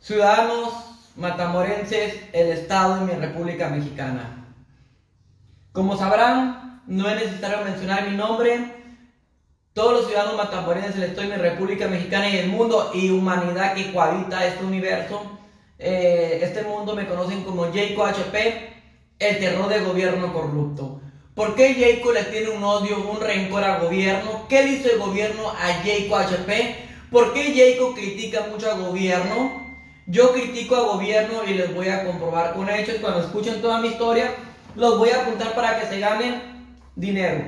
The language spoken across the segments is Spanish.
Ciudadanos matamorenses, el Estado y mi República Mexicana. Como sabrán, no es necesario mencionar mi nombre. Todos los ciudadanos matamorenses, el Estado y mi República Mexicana y el mundo y humanidad que cohabita este universo, este mundo, me conocen como Jayco HP, el terror del gobierno corrupto. ¿Por qué Jayco le tiene un odio, un rencor al gobierno? ¿Qué le hizo el gobierno a Jayco HP? ¿Por qué Jayco critica mucho al gobierno? Yo critico al gobierno y les voy a comprobar con hechos. Cuando escuchen toda mi historia, los voy a apuntar para que se ganen dinero.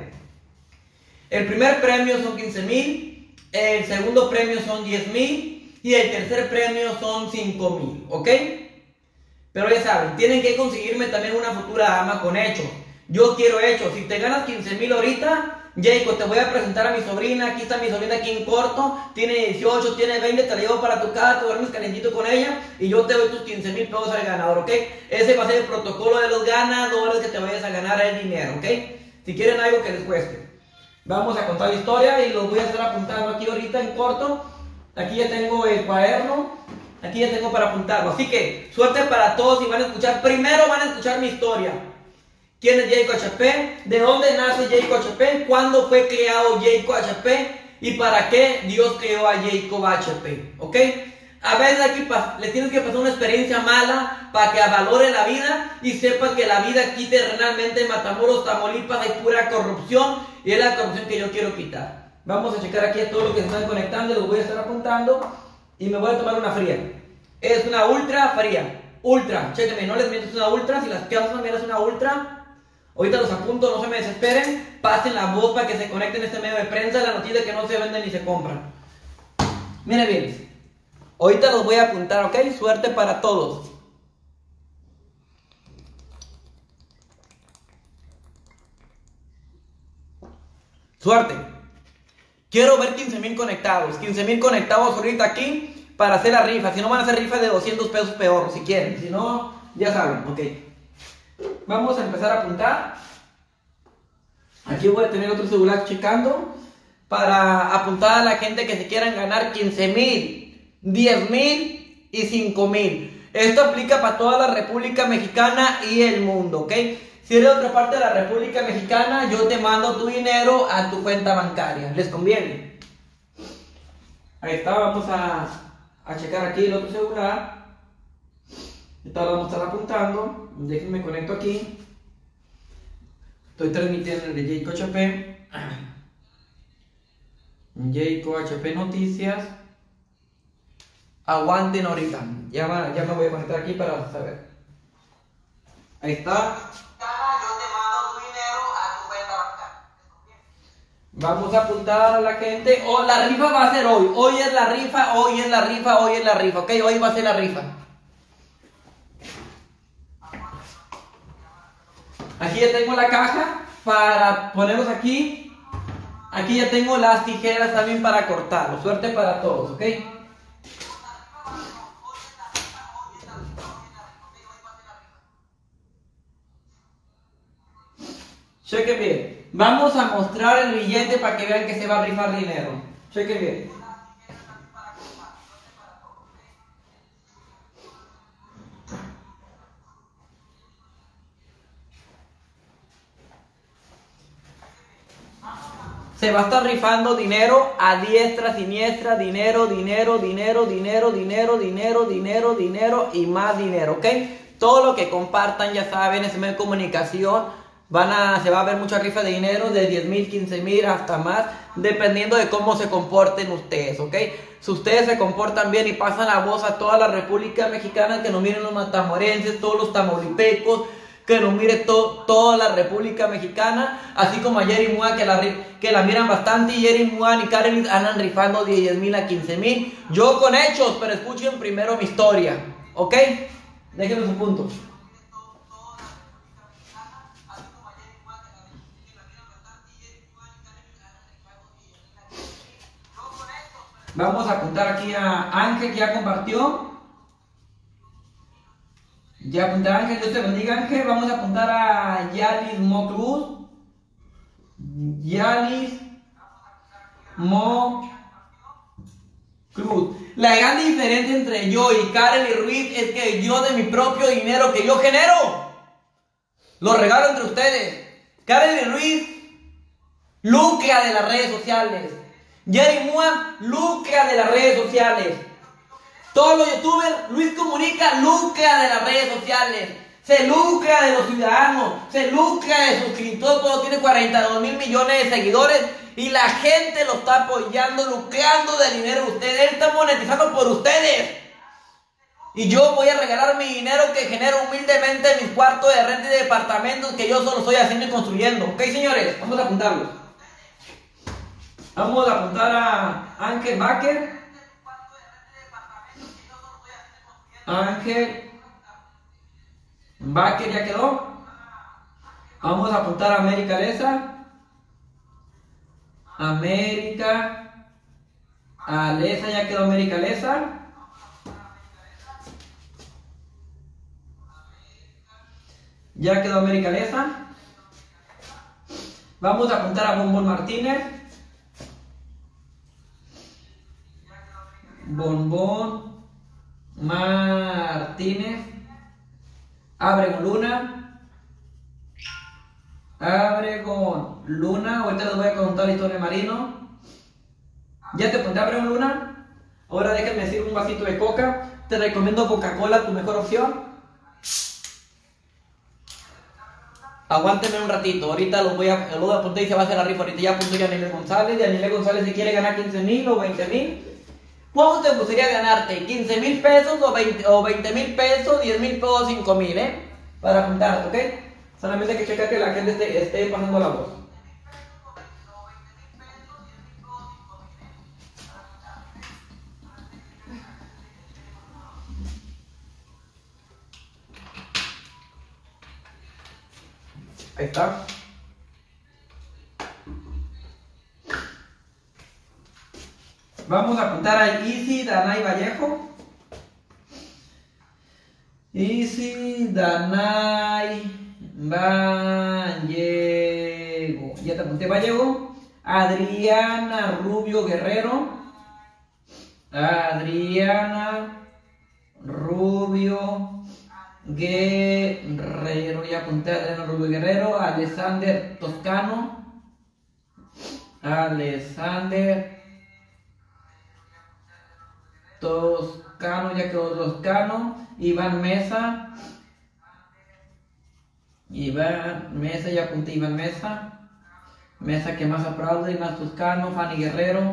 El primer premio son 15,000, el segundo premio son 10,000 y el tercer premio son 5,000, ¿ok? Pero ya saben, tienen que conseguirme también una futura dama con hechos. Yo quiero hechos. Si te ganas 15,000 ahorita, Jayco, te voy a presentar a mi sobrina. Aquí está mi sobrina aquí en corto. Tiene 18, tiene 20, te la llevo para tu casa, te duermes calentito con ella y yo te doy tus 15,000 pesos al ganador, ¿ok? Ese va a ser el protocolo de los ganadores que te vayas a ganar el dinero, ¿ok? Si quieren algo que les cueste. Vamos a contar la historia y los voy a estar apuntando aquí ahorita en corto. Aquí ya tengo el cuaderno. Aquí ya tengo para apuntarlo. Así que suerte para todos y van a escuchar. Primero van a escuchar mi historia. ¿Quién es Jayco HP? ¿De dónde nace Jayco HP? ¿Cuándo fue creado Jayco HP? ¿Y para qué Dios creó a Jayco HP? ¿Ok? A veces aquí le tienes que pasar una experiencia mala para que valore la vida y sepas que la vida aquí terrenalmente en Matamoros, Tamaulipas hay pura corrupción y es la corrupción que yo quiero quitar. Vamos a checar aquí a todos los que se están conectando, los voy a estar apuntando y me voy a tomar una fría. Es una ultra fría. Ultra, chéquenme, no les miento, es una ultra. Si las quedas también es una ultra. Ahorita los apunto, no se me desesperen. Pasen la voz para que se conecten a este medio de prensa. La noticia que no se venden ni se compran. Miren bien, ahorita los voy a apuntar, ¿ok? Suerte para todos. Suerte. Quiero ver 15,000 conectados. 15,000 conectados ahorita aquí para hacer la rifa. Si no, van a hacer rifas de 200 pesos peor, si quieren. Si no, ya saben, ok. Vamos a empezar a apuntar. Aquí voy a tener otro celular checando para apuntar a la gente que se quieran ganar 15,000, 10,000 y 5,000. Esto aplica para toda la República Mexicana y el mundo, ¿ok? Si eres de otra parte de la República Mexicana, yo te mando tu dinero a tu cuenta bancaria. ¿Les conviene? Ahí está, vamos a checar aquí el otro celular. Ahorita lo vamos a estar apuntando. Déjenme conecto aquí. Estoy transmitiendo el de Jayco HP. Jayco HP Noticias. Aguanten ahorita. Ya me voy a conectar aquí para saber. Ahí está. Vamos a apuntar a la gente. Oh, la rifa va a ser hoy. Hoy es la rifa, hoy es la rifa, hoy es la rifa. Ok, hoy va a ser la rifa. Aquí ya tengo la caja para ponerlos aquí. Aquí ya tengo las tijeras también para cortarlo. Suerte para todos, ¿ok? Chequen bien. Vamos a mostrar el billete para que vean que se va a rifar dinero. Chequen bien. Se va a estar rifando dinero a diestra, siniestra, dinero, dinero, dinero, dinero, dinero, dinero, dinero, dinero y más dinero, ¿ok? Todo lo que compartan, ya saben, ese medio de comunicación, se va a ver mucha rifa de dinero, de 10,000, 15,000 hasta más, dependiendo de cómo se comporten ustedes, ¿ok? Si ustedes se comportan bien y pasan la voz a toda la República Mexicana, que nos miren los matamorenses, todos los tamaulipecos, que nos mire toda la República Mexicana, así como a Jerry Mua, que la miran bastante, y Jerry Mua y Karelis andan rifando de 10,000 a 15,000. Yo con hechos, pero escuchen primero mi historia, ¿ok? Déjenme su punto. Vamos a apuntar aquí a Ángel, que ya compartió. Ya apunté a Ángel, Dios te bendiga, Ángel. Vamos a apuntar a Yalis Mo Cruz. Yalis Mo Cruz. La gran diferencia entre yo y Karely Ruiz es que yo de mi propio dinero que yo genero, lo regalo entre ustedes. Karely Ruiz lucra de las redes sociales. Jerry Mua lucra de las redes sociales. Todos los youtubers, Luis Comunica, lucra de las redes sociales. Se lucra de los ciudadanos, se lucra de suscriptores, todo tiene 42 mil millones de seguidores y la gente lo está apoyando, lucrando del dinero de ustedes. Él está monetizando por ustedes. Y yo voy a regalar mi dinero que genero humildemente en mis cuartos de renta y de departamentos que yo solo estoy haciendo y construyendo. Ok, señores, vamos a apuntarlos. Vamos a apuntar a Ángel Baker. Ángel Baker ya quedó. Vamos a apuntar a América Leza. América Leza, ya quedó América Leza. Ya quedó América Leza. Vamos a apuntar a Bombón Martínez. Bombón Martínez. Abregón Luna. Abregón Luna. Ahorita les voy a contar la historia de Marino. ¿Ya te apunté a Abregón Luna? Ahora déjenme decir un vasito de coca. Te recomiendo Coca-Cola, tu mejor opción. Aguántenme un ratito, ahorita los voy a apuntar y se va a hacer la rifa. Ahorita ya apuntó Yanile González. Yanile González si quiere ganar 15,000 o 20,000. ¿Cómo te gustaría ganarte? 15,000 pesos o 20,000 pesos, 10,000 pesos, 5,000, para apuntarte, ¿ok? Solamente hay que checar que la gente esté pasando la voz. Ahí está. Vamos a apuntar a Easy Danay Vallejo. Easy Danay Vallejo. Ya te apunté Vallejo. Adriana Rubio Guerrero. Adriana Rubio Guerrero. Ya apunté a Adriana Rubio Guerrero. Alexander Toscano. Alexander Toscano, ya quedó Toscano. Iván Mesa. Iván Mesa, ya apunté Iván Mesa. Mesa que más aplaude, más Toscano. Fanny Guerrero.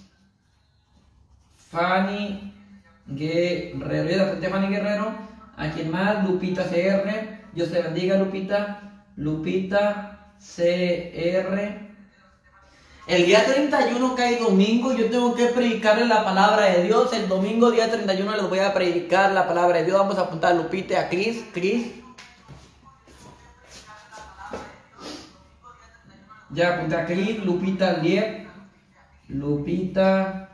Fanny Guerrero, ya apunté Fanny Guerrero. ¿A quién más? Lupita CR. Dios te bendiga, Lupita. Lupita CR. El día 31 cae domingo, yo tengo que predicarle la palabra de Dios. El domingo día 31 les voy a predicar la palabra de Dios. Vamos a apuntar a Lupita, a Cris. Ya apunté a Cris, Lupita Liep. Lupita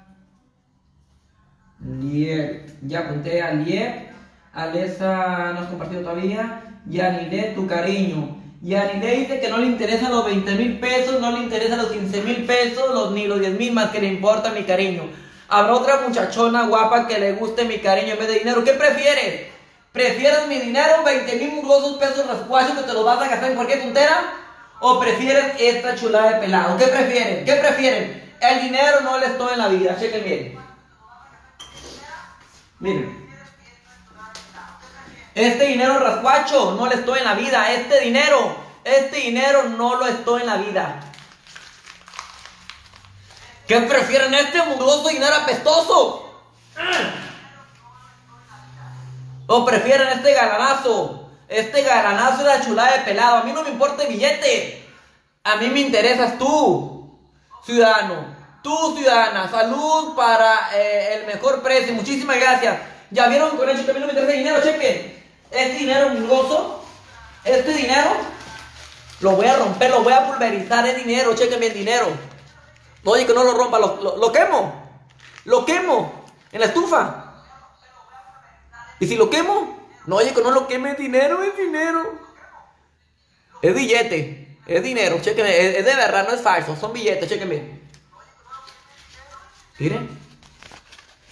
Liep. Ya apunté a Liep. Alesa no has compartido todavía. Yanile, tu cariño. Yanile dice que no le interesan los 20,000 pesos, no le interesan los 15,000 pesos, ni los 10,000, más que le importa mi cariño. Habrá otra muchachona guapa que le guste mi cariño en vez de dinero. ¿Qué prefieres? ¿Prefieres mi dinero, 20,000 mugrosos pesos rascuachos que te los vas a gastar en cualquier tontera? ¿O prefieres esta chulada de pelado? ¿Qué prefieren? ¿Qué prefieren? El dinero no les todo en la vida, chequen bien. Miren. Este dinero rascuacho no lo estoy en la vida. Este dinero no lo estoy en la vida. ¿Qué prefieren? Este mugroso dinero apestoso. ¿O prefieren este galanazo? Este galanazo de la chulada de pelado. A mí no me importa el billete. A mí me interesas tú, ciudadano. Tú, ciudadana. Salud para el mejor precio. Muchísimas gracias. Ya vieron con eso que a mí no me interesa el dinero. Chequen. Este dinero mugroso, este dinero, lo voy a romper, lo voy a pulverizar, es dinero, chequen el dinero. No, oye, que no lo rompa, lo quemo en la estufa. Y si lo quemo, no, oye, que no lo queme, es dinero, es billete, es dinero, chequen, es de verdad, no es falso, son billetes, chequen bien. Miren,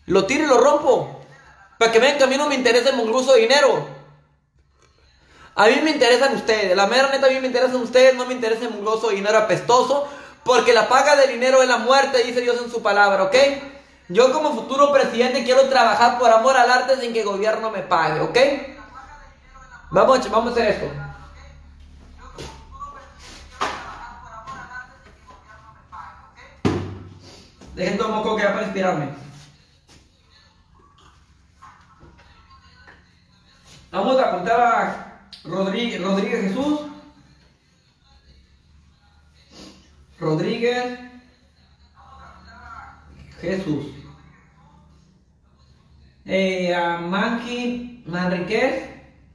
Lo tiro y lo rompo. Para que vean que a mí no me interesa el mugroso dinero. A mí me interesan ustedes. La mera neta, a mí me interesan ustedes. No me interesa el mugroso dinero apestoso. Porque la paga del dinero es la muerte, dice Dios en su palabra, ¿ok? Yo como futuro presidente quiero trabajar por amor al arte sin que el gobierno me pague, ¿ok? Vamos a hacer esto. Dejen tomar coca ya para inspirarme. Vamos a apuntar a Rodríguez Jesús. Rodríguez Jesús. A Manríquez.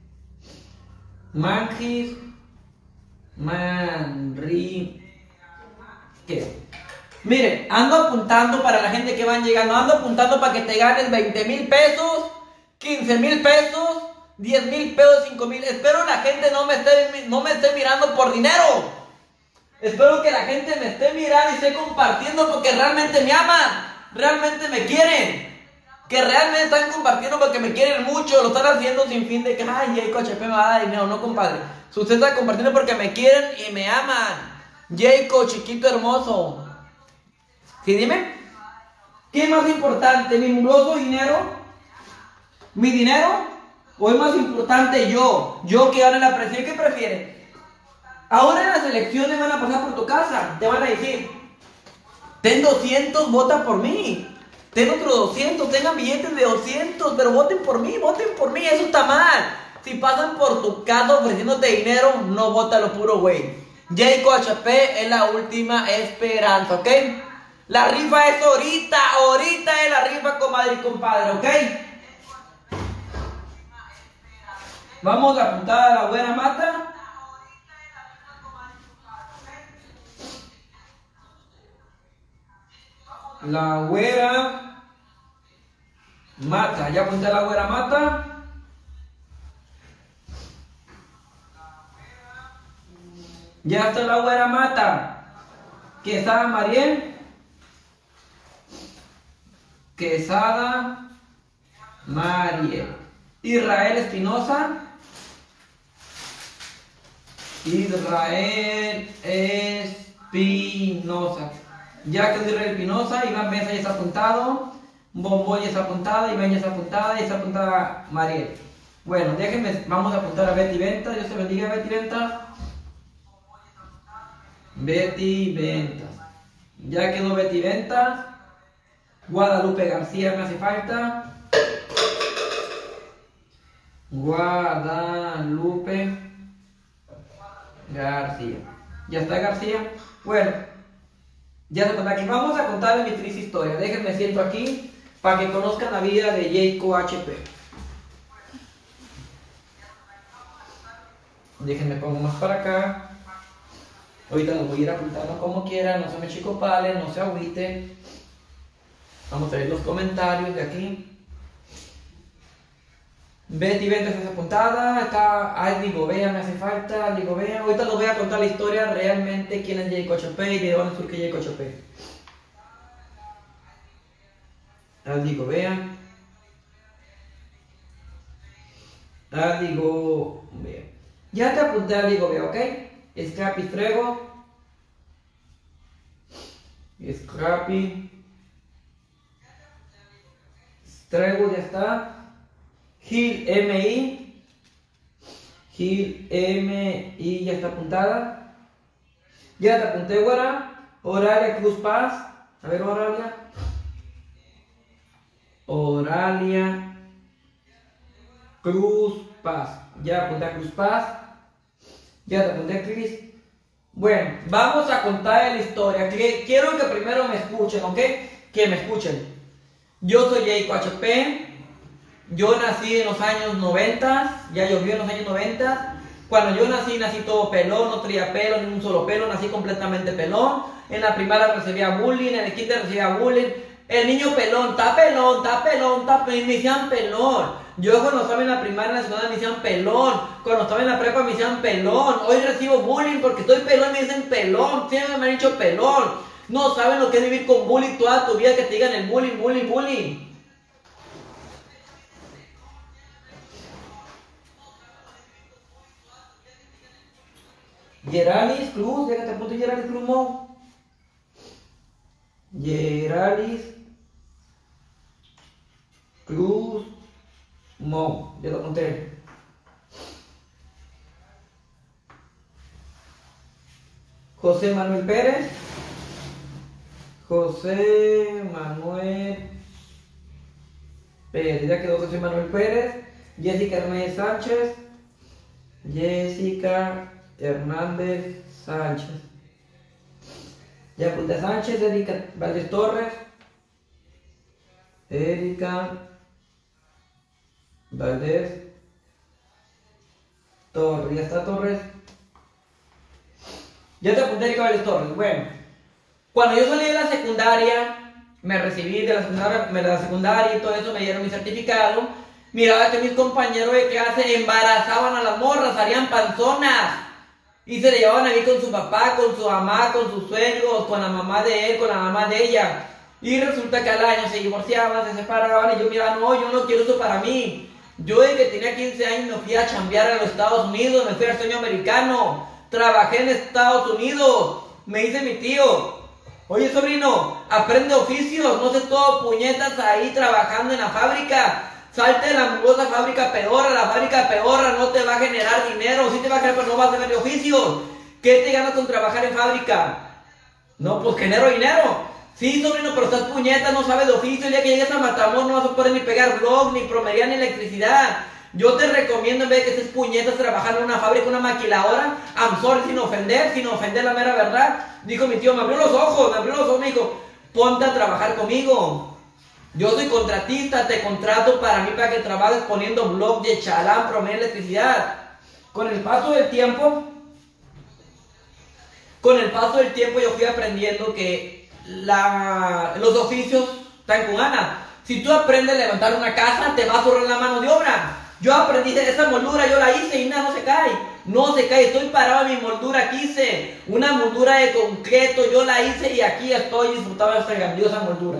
Miren, ando apuntando para la gente que van llegando. Ando apuntando para que te ganes 20,000 pesos, 15,000 pesos, 10,000 pesos, 5,000. Espero la gente no me esté mirando por dinero. Espero que la gente me esté mirando y esté compartiendo porque realmente me aman, realmente me quieren, que realmente están compartiendo porque me quieren mucho. Lo están haciendo sin fin de que, ay, Jayco HP me va a dar dinero. No, compadre. Ustedes están compartiendo porque me quieren y me aman. Jayco, chiquito hermoso. ¿Sí, dime? ¿Qué es más importante? ¿Mi mugroso dinero? ¿Mi dinero? ¿O es más importante yo? Yo que gane la presidencia. ¿Qué prefieres? Ahora en las elecciones van a pasar por tu casa. Te van a decir, ten 200, vota por mí. Ten otros 200, tengan billetes de 200, pero voten por mí, eso está mal. Si pasan por tu casa ofreciéndote dinero, no vota lo puro güey. Jayco HP es la última esperanza, ¿ok? La rifa es ahorita es la rifa, comadre y compadre, ¿ok? Vamos a apuntar a la buena mata. La güera mata. Ya apunté a la güera mata. Ya está la güera mata. Quesada Mariel. Quesada Mariel. Israel Espinosa. Israel Espinosa. Ya quedó Israel Espinosa. Iván Mesa ya está apuntado. Bombón ya está apuntada. Iván ya está apuntada. Y está apuntada Mariel. Bueno, déjenme. Vamos a apuntar a Betty Venta. Dios te bendiga, Betty Venta. Betty Venta. Ya quedó Betty Venta. Guadalupe García me hace falta. Guadalupe García. Ya está García. Bueno, ya se cuenta aquí. Vamos a contarles mi triste historia. Déjenme siento aquí para que conozcan la vida de Jayco HP. Déjenme pongo más para acá. Ahorita los voy a ir apuntando como quieran. No se me chicopalen, no se agüiten. Vamos a ver los comentarios de aquí. Betty Venta está apuntada. Está Digo Bea, me hace falta. Digo Bea. Ahorita les voy a contar la historia realmente. Quién es Jayco HP y de dónde surge Jayco HP. Digo Bea. Digo Bea. Ya te apunté a Digo Bea, ¿ok? Scrappy Strego. Scrappy Strego ya está. Gil MI. Gil MI ya está apuntada. Ya te apunté, güera. Oralia Cruz Paz. A ver, Oralia. Oralia Cruz Paz. Ya apunté a Cruz Paz. Ya te apunté a Cris. Bueno, vamos a contar la historia. Quiero que primero me escuchen, ¿ok? Que me escuchen. Yo soy Jayco HP. Yo nací en los años 90. Ya llovió en los años 90. Cuando yo nací todo pelón. No traía pelo, ni un solo pelo. Nací completamente pelón. En la primaria recibía bullying. En el kinder recibía bullying. El niño pelón, está pelón, me decían pelón. Yo cuando estaba en la primaria, en la segunda me decían pelón. Cuando estaba en la prepa me decían pelón. Hoy recibo bullying porque estoy pelón y me dicen pelón. Siempre me han dicho pelón. No saben lo que es vivir con bullying toda tu vida, que te digan el bullying. Yeralis Cruz, déjate apunto Yeralis Cruz Mo. Yeralis Cruz Mo, ya lo apunté. José Manuel Pérez. José Manuel Pérez, ya quedó José Manuel Pérez. Jessica Hernández Sánchez. Jessica Hernández Sánchez. Ya apunté a Sánchez. Erika Valdés Torres. Erika Valdés Torres. Ya está Torres. Ya te apunté a Erika Valdés Torres. Bueno, cuando yo salí de la secundaria, me recibí de la secundaria y todo eso, me dieron mi certificado. Miraba que mis compañeros de clase embarazaban a las morras, harían panzonas. Y se le llevaban a mí con su papá, con su mamá, con sus suegros, con la mamá de él, con la mamá de ella. Y resulta que al año se divorciaban, se separaban y yo miraba, no, yo no quiero eso para mí. Yo desde que tenía 15 años me fui a chambear a los Estados Unidos, me fui al sueño americano. Trabajé en Estados Unidos, me dice mi tío, oye sobrino, aprende oficios, no sé todo puñetas ahí trabajando en la fábrica. Salte de la mugrosa fábrica pedorra, la fábrica pedorra no te va a generar dinero, sí te va a generar, pero no vas a tener oficios. ¿Qué te ganas con trabajar en fábrica? No, pues genero dinero. Sí, sobrino, pero estás puñeta, no sabes de oficio, el día que llegues a Matamoros no vas a poder ni pegar blog, ni promediar, ni electricidad. Yo te recomiendo en vez de que estés puñetas trabajando en una fábrica, una maquiladora, I'm sorry, sin ofender la mera verdad. Dijo mi tío, me abrió los ojos, me dijo, ponte a trabajar conmigo. Yo soy contratista, te contrato para mí para que trabajes poniendo blog de chalán, promedio electricidad. Con el paso del tiempo yo fui aprendiendo que los oficios están con ganas. Si tú aprendes a levantar una casa, te vas a ahorrar la mano de obra. Yo aprendí de esa moldura, yo la hice y nada, no se cae. No se cae, estoy parado en mi moldura que hice. Una moldura de concreto, yo la hice y aquí estoy disfrutando de esta grandiosa moldura.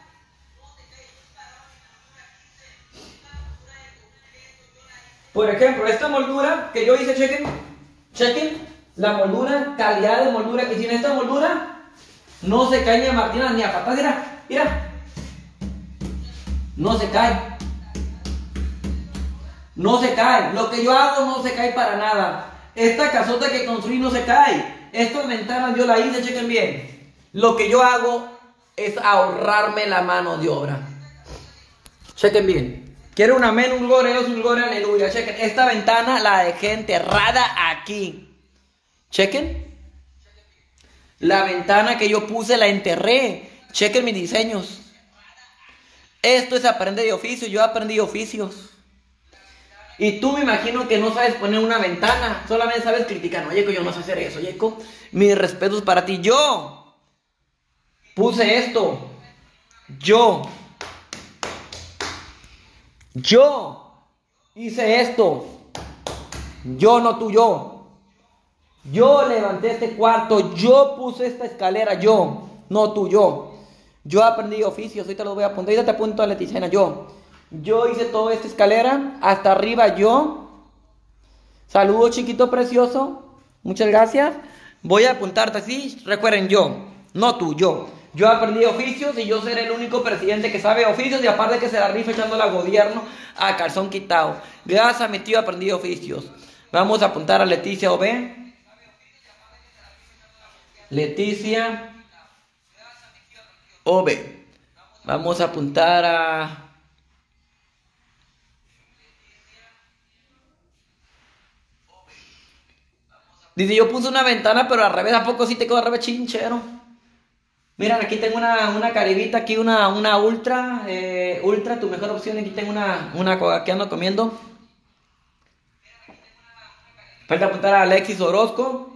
Por ejemplo, esta moldura que yo hice, chequen, la moldura, calidad de moldura que tiene esta moldura, no se cae ni a Martina ni a patas, mira, no se cae, lo que yo hago no se cae para nada, esta casota que construí no se cae, estas ventanas yo la hice, chequen bien, lo que yo hago es ahorrarme la mano de obra, chequen bien. Quiero un amén, un gloria a Dios, un gloria, aleluya. Chequen, esta ventana la dejé enterrada aquí. Chequen. La ventana que yo puse la enterré. Chequen mis diseños. Esto es aprender de oficio. Yo aprendí oficios. Y tú me imagino que no sabes poner una ventana. Solamente sabes criticar. No, Yeco, yo no sé hacer eso, Yeco. Mis respetos para ti. Yo puse esto. Yo hice esto. Yo, no tú, yo. Yo levanté este cuarto. Yo puse esta escalera. Yo, no tú, yo. Yo aprendí oficios. Ahorita los voy a apuntar. Ahorita te apunto a Leticia. Yo hice toda esta escalera. Hasta arriba yo. Saludos, chiquito precioso. Muchas gracias. Voy a apuntarte así. Recuerden, yo, no tú, yo. Yo aprendí oficios y yo seré el único presidente que sabe oficios y aparte que se la rifa echándole al gobierno a calzón quitado. Gracias a mi tío aprendí oficios. Vamos a apuntar a Leticia OB. Leticia OB. Vamos a apuntar a... Dice, yo puse una ventana pero al revés. ¿A poco sí te quedó al revés, chinchero? Miren, aquí tengo una caribita, aquí una ultra, ultra, tu mejor opción. Aquí tengo una que ando comiendo. Falta apuntar a Alexis Orozco.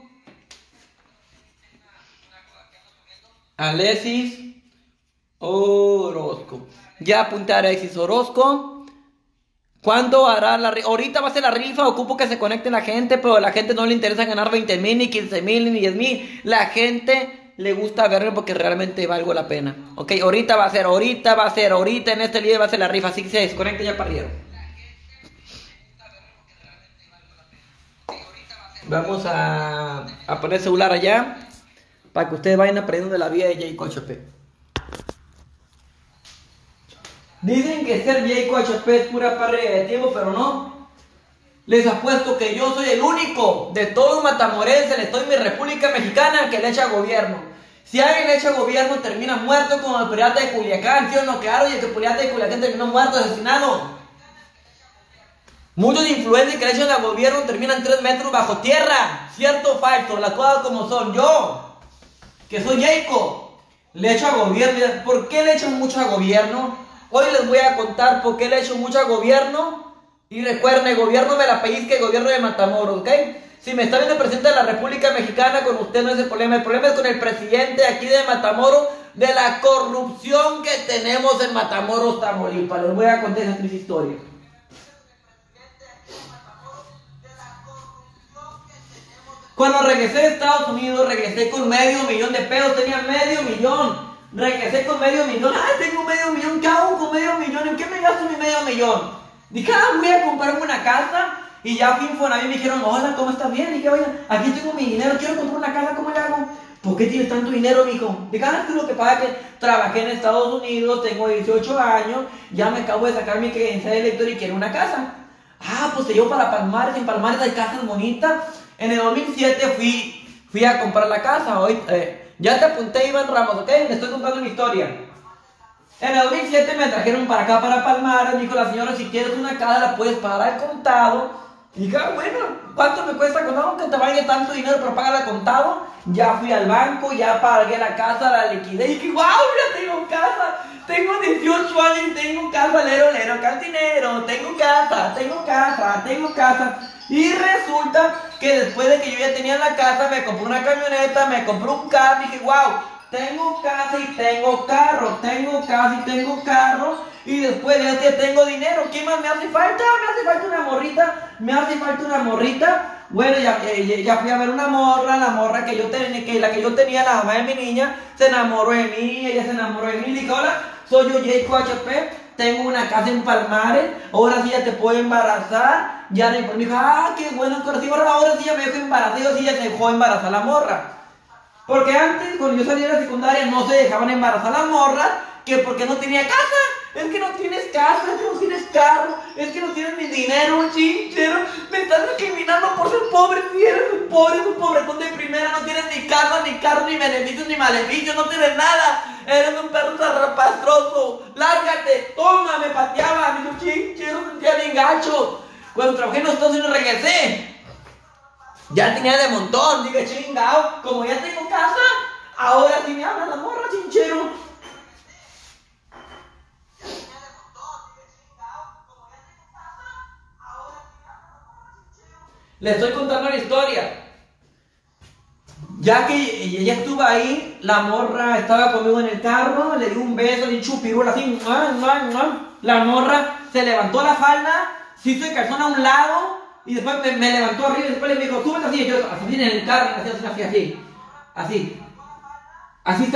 Alexis Orozco. Ya apunté a Alexis Orozco. ¿Cuándo hará la rifa? Ahorita va a ser la rifa, ocupo que se conecte la gente, pero a la gente no le interesa ganar 20,000, ni 15,000, ni 10,000. La gente le gusta verlo porque realmente valgo la pena. Ok, ahorita va a ser, en este video va a ser la rifa, así que se desconecta ya perdieron. Vamos a poner el celular allá para que ustedes vayan aprendiendo de la vida de Jayco HP. Dicen que ser Jayco HP es pura pérdida de tiempo, pero no. Les apuesto que yo soy el único de todo Matamorense, le estoy en mi República Mexicana, que le echa gobierno. Si alguien le echa gobierno, termina muerto como el pirata de Culiacán, ¿sí o no? Claro, y el pirata de Culiacán terminó muerto, asesinado. Muchos influencers que le echan al gobierno terminan 3 metros bajo tierra. ¿Cierto o falso? Las cosas como son. Yo, que soy Jayco, le echo a gobierno. ¿Por qué le echo mucho a gobierno? Hoy les voy a contar por qué le echo mucho a gobierno. Y recuerden, el gobierno me la pellizca, el gobierno de Matamoros, ¿ok? Si me está viendo el presidente de la República Mexicana, con usted no es el problema. El problema es con el presidente aquí de Matamoros, de la corrupción que tenemos en Matamoros, Tamaulipas. Les voy a contar esa triste historia. Cuando regresé de Estados Unidos, regresé con $500,000 de pesos, tenía $500,000. Regresé con $500,000. ¡Ay, tengo $500,000! ¿Qué hago con $500,000? ¿En qué me gasto mi $500,000? Dije, voy a comprarme una casa. Y ya fui a Infonavit y me dijeron, hola, ¿cómo estás bien? Dije, oye, aquí tengo mi dinero, quiero comprar una casa, ¿cómo le hago? ¿Por qué tienes tanto dinero, mijo? Dije, esto es lo que pasa, que trabajé en Estados Unidos, tengo 18 años, ya me acabo de sacar mi credencial de elector y quiero una casa. Pues te llevo para Palmares, en Palmares hay casas bonitas. En el 2007 fui a comprar la casa. Hoy, ya te apunté, Iván Ramos, ¿ok? Le estoy contando una historia. En el 2007 me trajeron para acá, para Palmares. Me dijo la señora, si quieres una casa la puedes pagar al contado. Y dije, bueno, ¿cuánto me cuesta contado? Aunque te valga tanto dinero, pero pagar al contado. Ya fui al banco, ya pagué la casa, la liquidé. Y dije, wow, ya tengo casa. Tengo 18 años y tengo casa, lero, cantinero. Tengo casa. Y resulta que después de que yo ya tenía la casa, me compré una camioneta, me compré un carro. Y dije, wow, tengo casa y tengo carro. Y después de eso tengo dinero. ¿Qué más me hace falta? Me hace falta una morrita. Bueno, ya fui a ver una morra. La morra que yo tenía, la mamá de mi niña, se enamoró de mí. Ella se enamoró de mí. Le dije, hola, soy yo, Jayco HP. Tengo una casa en Palmares. Ahora sí ya te puedo embarazar. Ya me dijo, qué bueno. Ahora sí ya me dejó embarazar. Digo, sí ya se dejó embarazar la morra. Porque antes, cuando yo salía de la secundaria, no se dejaban embarazar las morras, que porque no tenía casa. Es que no tienes casa, es que no tienes carro, es que no tienes ni dinero, chinchero. Me estás discriminando por ser pobre. Si eres un pobre, es un pobretón de primera. No tienes ni casa, ni carro, ni beneficios, ni maleficios. No tienes nada. Eres un perro zarrapastroso. Lárgate. Toma, me pateaba. Mi chinchero, sentía bien gacho. Cuando trabajé en los Estados Unidos regresé. Ya tenía de montón. Dije, chingao, como ya tengo casa, ahora sí me hablan la morra, chinchero. Le estoy contando la historia. Ya que ella estuvo ahí, la morra estaba conmigo en el carro, le di un beso, le di chupirula así, la morra se levantó la falda, se hizo el calzón a un lado, y después me levantó arriba y después le dijo, súbete así, y yo así en el carro, así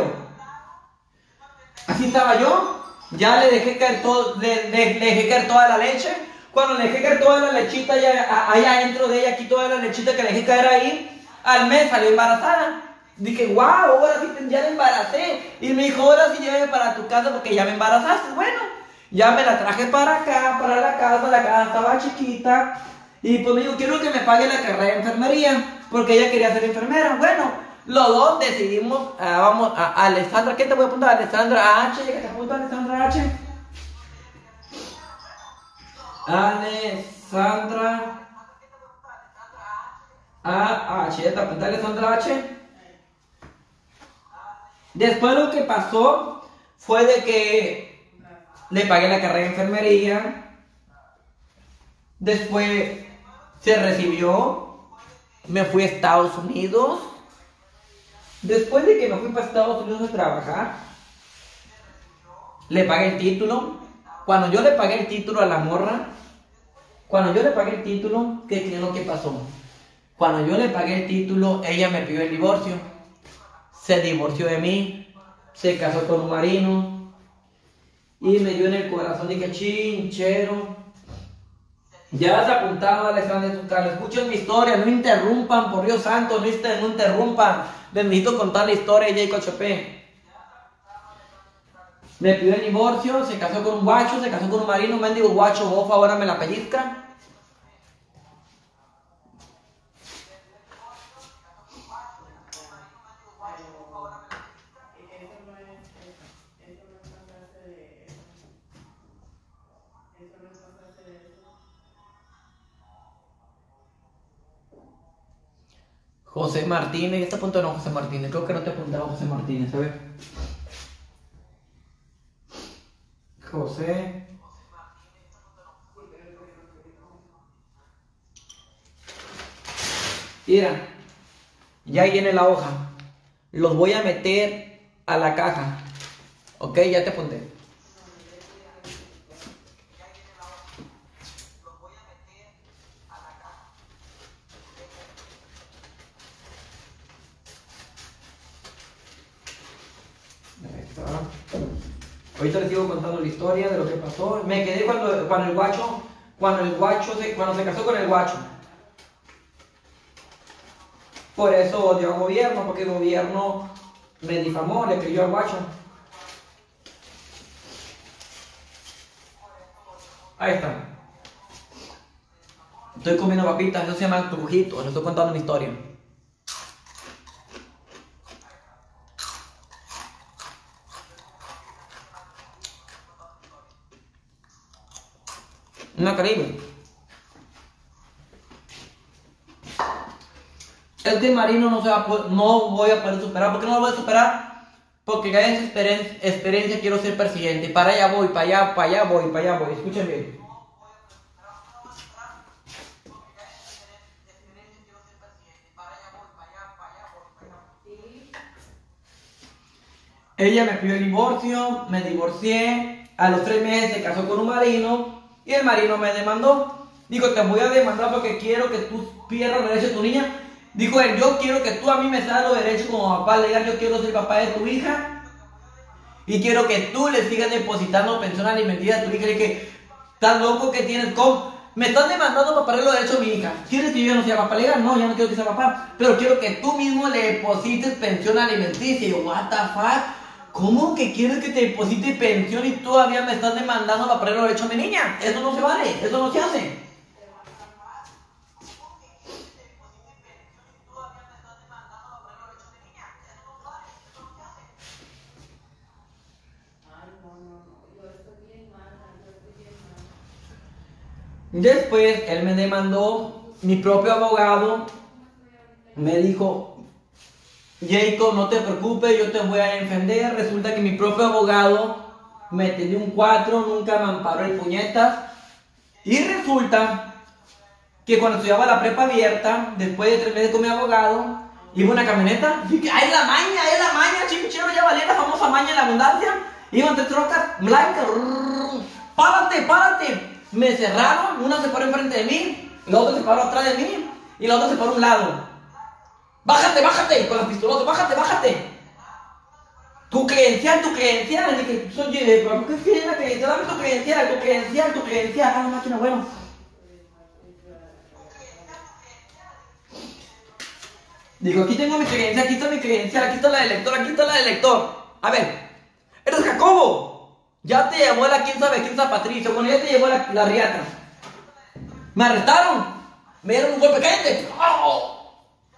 estaba yo, ya le dejé caer le dejé caer toda la leche. Cuando le dejé caer toda la lechita allá dentro de ella, aquí toda la lechita que le dejé caer ahí, al mes salió embarazada. Dije, wow, ahora sí ya la embaracé. Y me dijo, ahora sí llévame para tu casa porque ya me embarazaste. Bueno, ya me la traje para acá, para la casa estaba chiquita. Y pues me dijo, quiero que me pague la carrera de enfermería, porque ella quería ser enfermera. Bueno, los dos decidimos, vamos a Alessandra, ¿qué te voy a apuntar? Alessandra H, ¿qué te apunto a Alessandra H? Alessandra H, ya te apunté a Alessandra H. Después lo que pasó fue de que le pagué la carrera de enfermería. Después se recibió, me fui a Estados Unidos. Después de que me fui para Estados Unidos a trabajar, le pagué el título. Cuando yo le pagué el título a la morra, ¿qué es lo que pasó? Cuando yo le pagué el título, ella me pidió el divorcio. Se divorció de mí, se casó con un marino y me dio en el corazón, dije, chinchero, Ya has apuntado, Alexander Zucano. Escuchen mi historia, no interrumpan, por Dios santo, no interrumpan. Les necesito contar la historia de Jacob Chopin. Me pidió el divorcio, se casó con un guacho, se casó con un marino, un mendigo guacho, bofa, ahora me la pellizca. José Martínez, ¿este punto no José Martínez? Creo que no te apuntaba José Martínez, a ver. José. Mira, ya viene la hoja. Los voy a meter a la caja. Ok, ya te apunté. Ahorita les sigo contando la historia de lo que pasó. Me quedé cuando se casó con el guacho. Por eso odió al gobierno, porque el gobierno me difamó, le creyó al guacho. Ahí está. Estoy comiendo papitas, eso se llama trujito, les estoy contando una historia. Una Caribe. Es que Marino no voy a poder superar. ¿Por qué no lo voy a superar? Porque ya es experiencia, quiero ser presidente. Para allá voy, para allá voy. Escuchen bien. Ella me pidió el divorcio, me divorcié, a los 3 meses se casó con un marino y el marino me demandó. Dijo, te voy a demandar porque quiero que tú pierdas los derechos de tu niña. Dijo él, yo quiero que tú a mí me das los derechos como papá legal, yo quiero ser papá de tu hija y quiero que tú le sigas depositando pensión alimenticia a tu hija. Le dije, ¿estás loco que tienes? ¿Cómo? Me están demandando para pagar los derechos de mi hija. ¿Quieres que yo ya no sea papá legal? No, ya no quiero que sea papá, pero quiero que tú mismo le deposites pensión alimenticia. Y yo, what the fuck? ¿Cómo que quieres que te deposite pensión y todavía me estás demandando para pagar los derechos de mi niña? Eso no se vale, eso no se hace. Después él me demandó, mi propio abogado me dijo, Jacob, no te preocupes, yo te voy a defender. Resulta que mi propio abogado me tenía un 4, nunca me amparó el puñetas. Y resulta que cuando estudiaba la prepa abierta, después de 3 meses con mi abogado, iba una camioneta. Y dije, ¡ay, la maña! Chico, ya valía la famosa maña en la abundancia. Iban 3 trocas blancas. ¡Párate! Me cerraron, una se paró enfrente de mí, la otra se paró atrás de mí y la otra se paró a un lado. ¡Bájate! Con las pistolas, ¡bájate! Tu credencial. Le dije, ¿por qué tienes la credencial? Dame tu credencial. Ah, máquina, bueno. Digo, aquí tengo mi credencial, aquí está mi credencial, aquí está la del lector, A ver, eres Jacobo. Ya te llevó la quién sabe Patricio, bueno, ya te llevó la riata. Me arrestaron, me dieron un golpe, cállate. ¡Oh!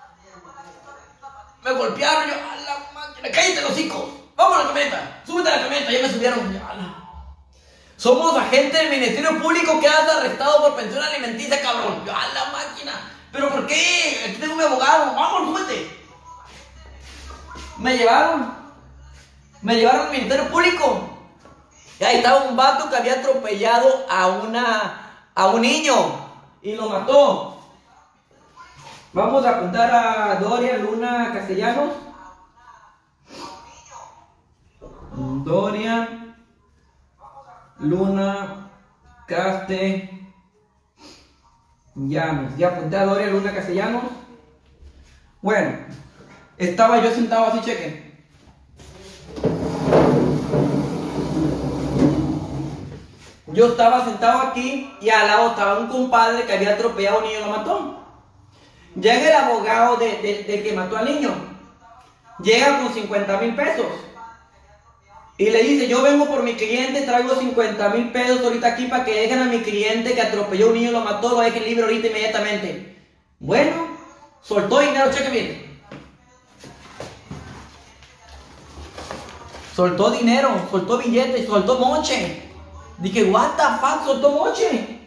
Me golpearon, yo, a la máquina, cállate los hocico. Vamos a la camioneta, súbete a la camioneta, ya me subieron. Somos agentes del Ministerio Público que has arrestado por pensión alimenticia, cabrón. Yo, a la máquina. ¿Pero por qué? Aquí tengo un abogado, vamos, súbete. Me llevaron al Ministerio Público. Y ahí estaba un vato que había atropellado a un niño y lo mató. Vamos a apuntar a Doria Luna Castellanos. Doria Luna Castellanos. Ya apunté a Doria Luna Castellanos. Bueno, estaba yo sentado así, chequen. Yo estaba sentado aquí y al lado estaba un compadre que había atropellado a un niño y lo mató. Llega el abogado del que mató al niño. Llega con 50,000 pesos. Y le dice, yo vengo por mi cliente, traigo 50,000 pesos ahorita aquí para que dejen a mi cliente que atropelló a un niño y lo mató, lo dejen libre ahorita inmediatamente. Bueno, soltó dinero, cheque bien. Soltó dinero, soltó billetes, soltó moche. Dije, what the fuck, soltó moche.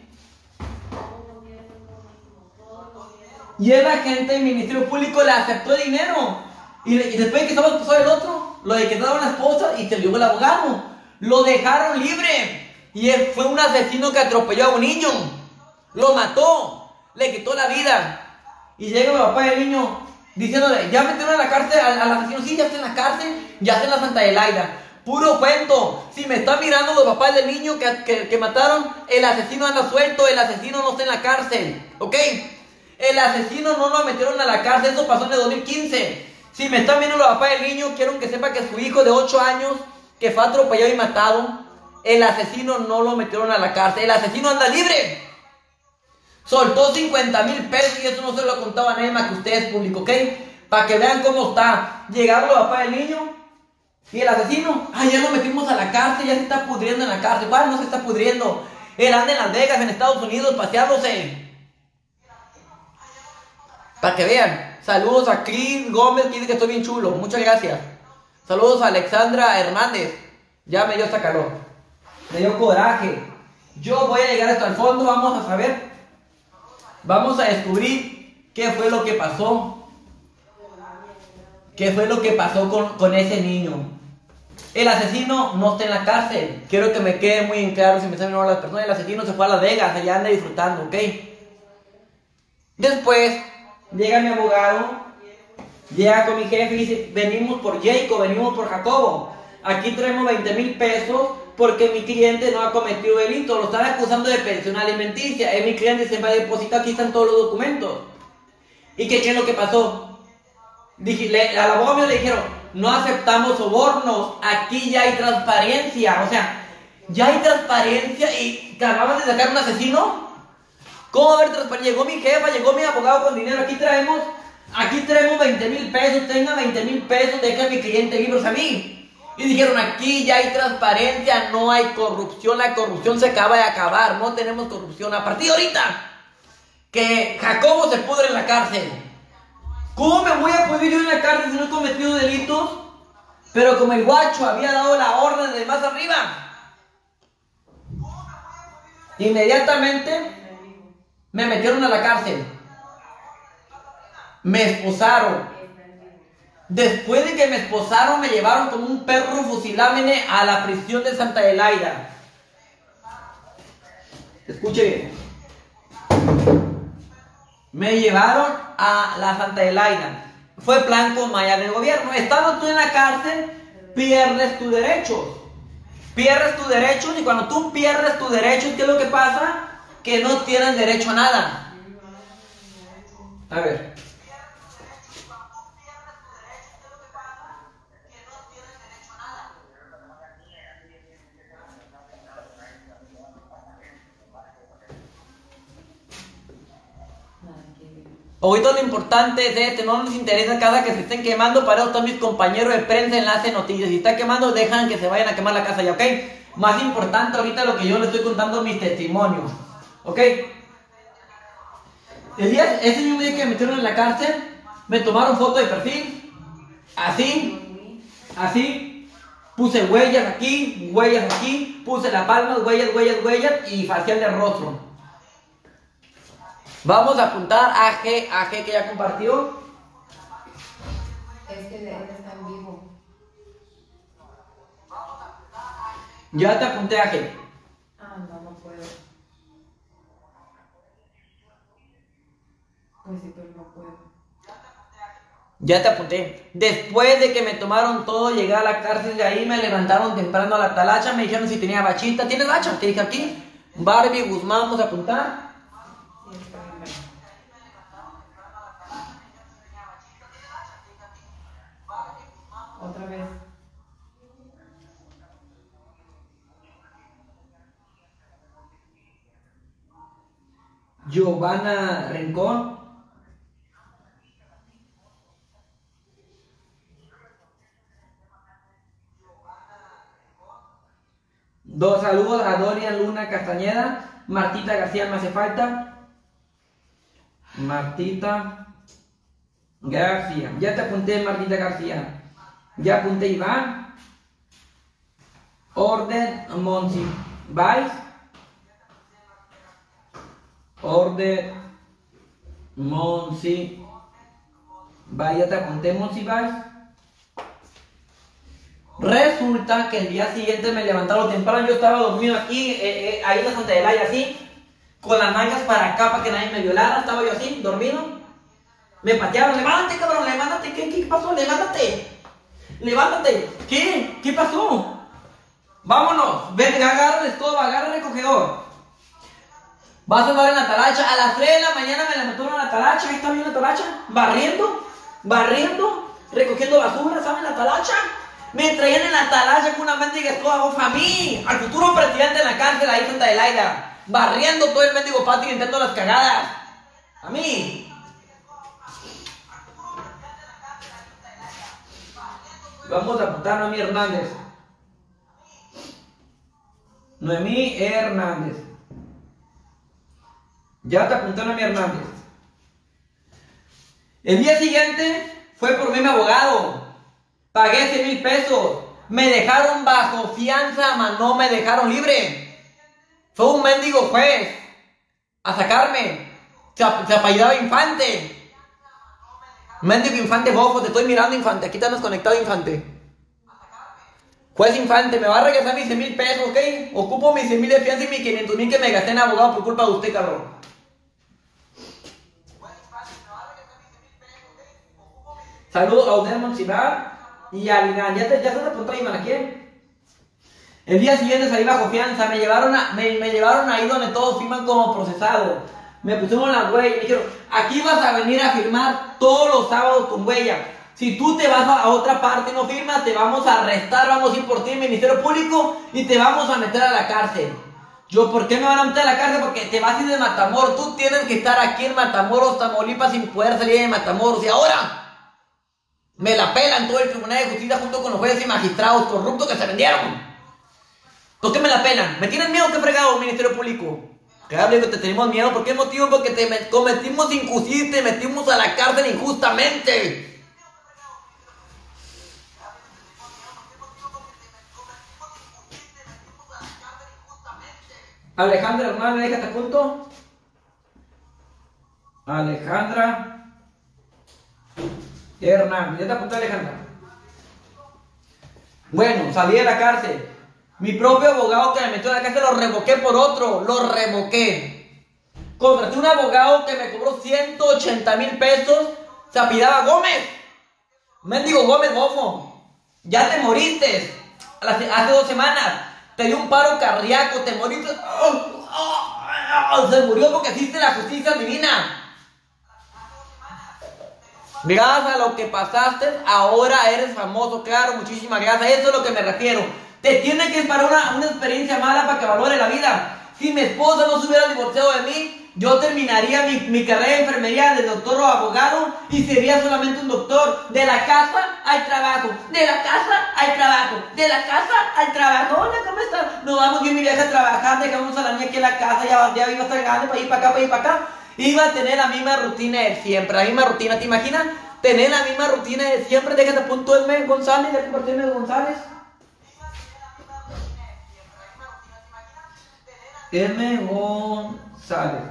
Y el agente del Ministerio Público le aceptó el dinero. Y después de que estaba pasó el otro, lo de que daba una esposa y se lo llevó el abogado. Lo dejaron libre. Y él fue un asesino que atropelló a un niño. Lo mató. Le quitó la vida. Y llega el papá del niño diciéndole, ya metieron a la cárcel al asesino. Sí, ya está en la cárcel, ya está en la Santa Adelaida. Puro cuento. Si me están mirando los papás del niño que mataron, el asesino anda suelto, el asesino no está en la cárcel. ¿Ok? El asesino no lo metieron a la cárcel, eso pasó en el 2015. Si me están viendo los papás del niño, quiero que sepa que su hijo de 8 años, que fue atropellado y matado, el asesino no lo metieron a la cárcel, el asesino anda libre. Soltó 50,000 pesos y eso no se lo contaba a nadie más que ustedes, público, ¿ok? Para que vean cómo está. Llegaron los papás del niño y el asesino, ya lo metimos a la cárcel, ya se está pudriendo en la cárcel. ¿Cuál no se está pudriendo? Él anda en Las Vegas, en Estados Unidos, paseándose. Para que vean. Saludos a Chris Gómez, que dice que estoy bien chulo. Muchas gracias. Saludos a Alexandra Hernández. Ya me dio hasta calor. Me dio coraje. Yo voy a llegar hasta el fondo. Vamos a saber. Vamos a descubrir qué fue lo que pasó. ¿Qué fue lo que pasó con ese niño? El asesino no está en la cárcel. Quiero que me quede muy en claro si me están viendo las personas. El asesino se fue a Las Vegas. Allá anda disfrutando, ¿ok? Después llega mi abogado, llega con mi jefe y dice, venimos por Jacob, venimos por Jacobo. Aquí traemos 20,000 pesos porque mi cliente no ha cometido delito. Lo están acusando de pensión alimenticia. Mi cliente se va a depositar, aquí están todos los documentos. ¿Y qué es lo que pasó? Al abogado mío le dijeron, no aceptamos sobornos, aquí ya hay transparencia. O sea, ya hay transparencia y te acaban de sacar un asesino. ¿Cómo va a haber transparencia? Llegó mi jefa, llegó mi abogado con dinero. Aquí traemos 20,000 pesos. Tenga 20,000 pesos, deja a mi cliente libres a mí. Y dijeron, aquí ya hay transparencia, no hay corrupción. La corrupción se acaba de acabar. No tenemos corrupción. A partir de ahorita, que Jacobo se pudre en la cárcel. ¿Cómo me voy a pudrir yo en la cárcel si no he cometido delitos? Pero como el guacho había dado la orden de más arriba, inmediatamente me metieron a la cárcel. Me esposaron. Después de que me esposaron, me llevaron como un perro fusilámene a la prisión de Santa Adelaida. Escuche bien. Me llevaron a la Santa Adelaida. Fue plan con malla del gobierno. Estando tú en la cárcel, pierdes tus derechos. Pierdes tus derechos y cuando tú pierdes tus derechos, ¿qué es lo que pasa? Que no tienes derecho a nada. A ver. Ahorita lo importante es no nos interesa cada que se estén quemando. Para eso están mis compañeros de prensa, enlace, noticias. Si está quemando, dejan que se vayan a quemar la casa ya, ¿ok? Más importante ahorita lo que yo les estoy contando, mis testimonios, ¿ok? Ese mismo día que me metieron en la cárcel, me tomaron foto de perfil, así, puse huellas aquí, puse las palmas, huellas, y facial de rostro. Vamos a apuntar a G que ya compartió. Es que él está en vivo. Ya te apunté a G. No puedo. Pues sí, pero no puedo. Ya te apunté. Después de que me tomaron todo, llegué a la cárcel de ahí, me levantaron temprano a la talacha, me dijeron si tenía bachita. ¿Tienes bacha? Te dije aquí. Barbie Guzmán, vamos a apuntar. Sí, está bien. Otra vez. Giovanna Rincón. Dos saludos a Dorian Luna Castañeda. Martita García me hace falta. Martita García. Ya te apunté, Martita García. Ya apunté, Iván. Orden Monsi. ¿Vais? Orden Monsi. Vaya, te apunté, Monsi, ¿vais? Resulta que el día siguiente me levantaron temprano. Yo estaba dormido aquí, ahí en la Santa Elaya, así, con las mangas para acá para que nadie me violara. Estaba yo así, dormido. Me patearon. Levántate, cabrón, levántate. ¿Qué pasó? Levántate. Levántate. ¿Qué pasó? Vámonos. Ven, agarra la escoba, agarra el recogedor. Vas a andar en la talacha. A las 3 de la mañana me levantaron en la talacha. Ahí está bien la talacha. Barriendo, recogiendo basura, ¿saben la talacha? Me traían en la talacha con una mendiga escoba, a mí, al futuro presidente en la cárcel ahí en Santa Adelaida, barriendo todo el mendigo patio y intentando las cagadas. A mí. Vamos a apuntar a Noemí Hernández. Noemí Hernández. Ya te apunté a Noemí Hernández. El día siguiente fue por mí mi abogado. Pagué 100,000 pesos. Me dejaron bajo fianza, mas no me dejaron libre. Fue un mendigo juez a sacarme. Se apellidaba Infante. Mendigo Infante bofo, te estoy mirando, Infante. Aquí estás conectado, Infante. Juez Infante, me va a regresar mis 100,000 pesos, ¿ok? Ocupo mis 100,000 de fianza y mis 500,000 que me gasté en abogado por culpa de usted, cabrón. Saludos a Odel Monsivar y a Lina. ¿Ya se te apuntó, Iván, a quién? El día siguiente salí bajo fianza. Me llevaron ahí donde todos firman como procesado. Me pusieron la huella y me dijeron: aquí vas a venir a firmar todos los sábados con huella. Si tú te vas a otra parte y no firmas, te vamos a arrestar, vamos a ir por ti al Ministerio Público y te vamos a meter a la cárcel. Yo, ¿por qué me van a meter a la cárcel? Porque te vas a ir de Matamoros. Tú tienes que estar aquí en Matamoros, Tamaulipas, sin poder salir de Matamoros. Y ahora me la pelan todo el Tribunal de Justicia junto con los jueces y magistrados corruptos que se vendieron. ¿Por qué me la pelan? ¿Me tienen miedo? ¿Qué fregado, Ministerio Público? Claro, que te tenemos miedo. ¿Por qué motivo? Porque te cometimos injusticia y te metimos a la cárcel injustamente. Alejandra Hernández, déjate a punto. Alejandra Hernández, ya te apunté, Alejandra. Bueno, salí de la cárcel. Mi propio abogado que me metió a la cárcel lo revoqué por otro. Lo revoqué. Contraté un abogado que me cobró 180,000 pesos. Se apellidaba Gómez. Mendigo Gómez, bofo. Ya te moriste. Hace 2 semanas. Te dio un paro cardíaco. Te moriste. Se murió porque hiciste la justicia divina. Gracias a lo que pasaste, ahora eres famoso. Claro, muchísimas gracias. Eso es a lo que me refiero. Te tiene que disparar una experiencia mala para que valore la vida. Si mi esposa no se hubiera divorciado de mí, yo terminaría mi carrera de enfermería de doctor o abogado y sería solamente un doctor. De la casa al trabajo, de la casa al trabajo, de la casa al trabajo. Hola, ¿cómo estás? Nos vamos bien, mi vieja, a trabajar, dejamos a la niña aquí en la casa, ya iba a estar grande para ir para acá, para ir para acá. Iba a tener la misma rutina de siempre, la misma rutina. ¿Te imaginas? Tener la misma rutina de siempre. Déjate a punto el González, de compartirme González. M. González.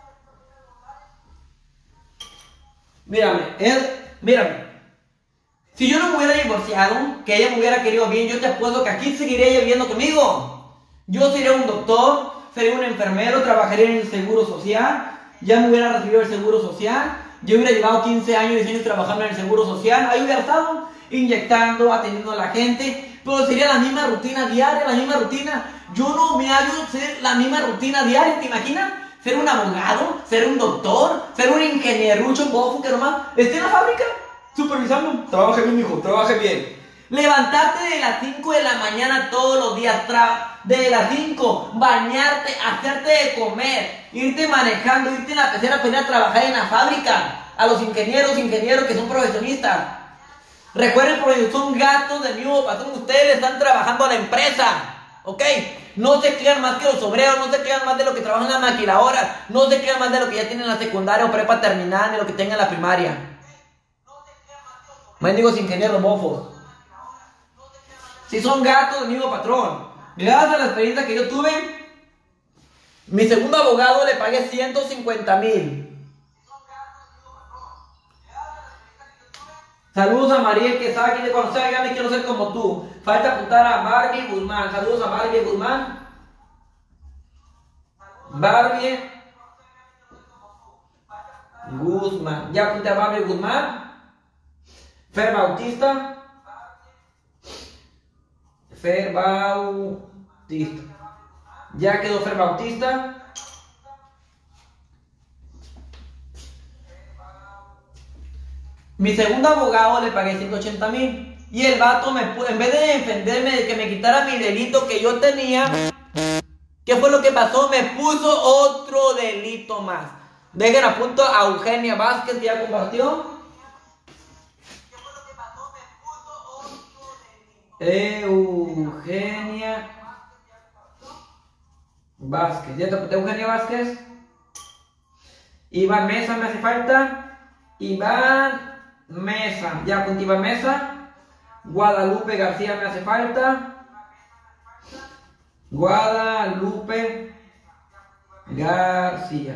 Mírame. Si yo no me hubiera divorciado, que ella me hubiera querido bien, yo te apuesto que aquí seguiría ella viviendo conmigo. Yo sería un doctor, sería un enfermero, trabajaría en el seguro social, ya me hubiera recibido el seguro social, yo hubiera llevado 15 años, 10 años trabajando en el seguro social, ahí hubiera estado inyectando, atendiendo a la gente, pero sería la misma rutina diaria, la misma rutina. Yo no me hallo ser la misma rutina diaria, ¿te imaginas? Ser un abogado, ser un doctor, ser un ingenierucho bofo que nomás esté en la fábrica supervisando. Trabaje bien, hijo, trabaje bien. Levantarte de las 5 de la mañana todos los días, de las 5, bañarte, hacerte de comer, irte manejando, irte en la pecera para ir a trabajar en la fábrica, a los ingenieros que son profesionistas. Recuerden, porque son gatos del mismo patrón, ustedes están trabajando a la empresa, ¿ok? No se crean más que los obreros, no se crean más de lo que trabajan en la maquiladora, no se crean más de lo que ya tienen en la secundaria o prepa terminal, de lo que tengan en la primaria. Mendigos ingenieros mofos. Si son gatos del mismo patrón. Gracias a la experiencia que yo tuve, mi segundo abogado le pagué 150,000. Saludos a Mariel que sabe que de cuando sea grande quiero ser como tú. Falta apuntar a Barbie Guzmán. Saludos a Barbie Guzmán. Barbie Guzmán. Ya apunté a Barbie Guzmán. Fer Bautista. Fer Bautista. Ya quedó Fer Bautista. Mi segundo abogado le pagué 180,000. Y el vato en vez de defenderme de que me quitara mi delito que yo tenía, ¿qué fue lo que pasó? Me puso otro delito más. Dejen a punto a Eugenia Vázquez, que ya compartió. Eugenia Vázquez. ¿Ya te apunté Eugenia Vázquez? Iván Mesa me hace falta. Iván Mesa. Ya apunté Iván Mesa. Guadalupe García me hace falta. Guadalupe García.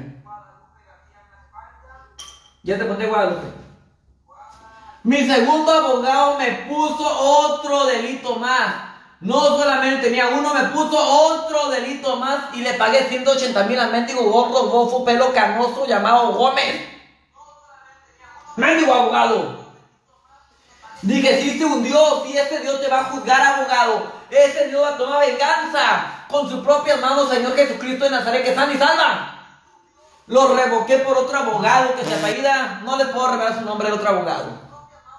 Ya te apunté Guadalupe. Mi segundo abogado me puso otro delito más. No solamente tenía uno, me puso otro delito más y le pagué 180,000 al mendigo gordo, gofo, pelo canoso llamado Gómez. Mendigo abogado. Dije, existe un Dios y ese Dios te va a juzgar, abogado. Ese Dios va a tomar venganza con sus propias manos, Señor Jesucristo de Nazaret, que sana y salva. Lo revoqué por otro abogado que se apellida, no les puedo revelar su nombre, el otro abogado.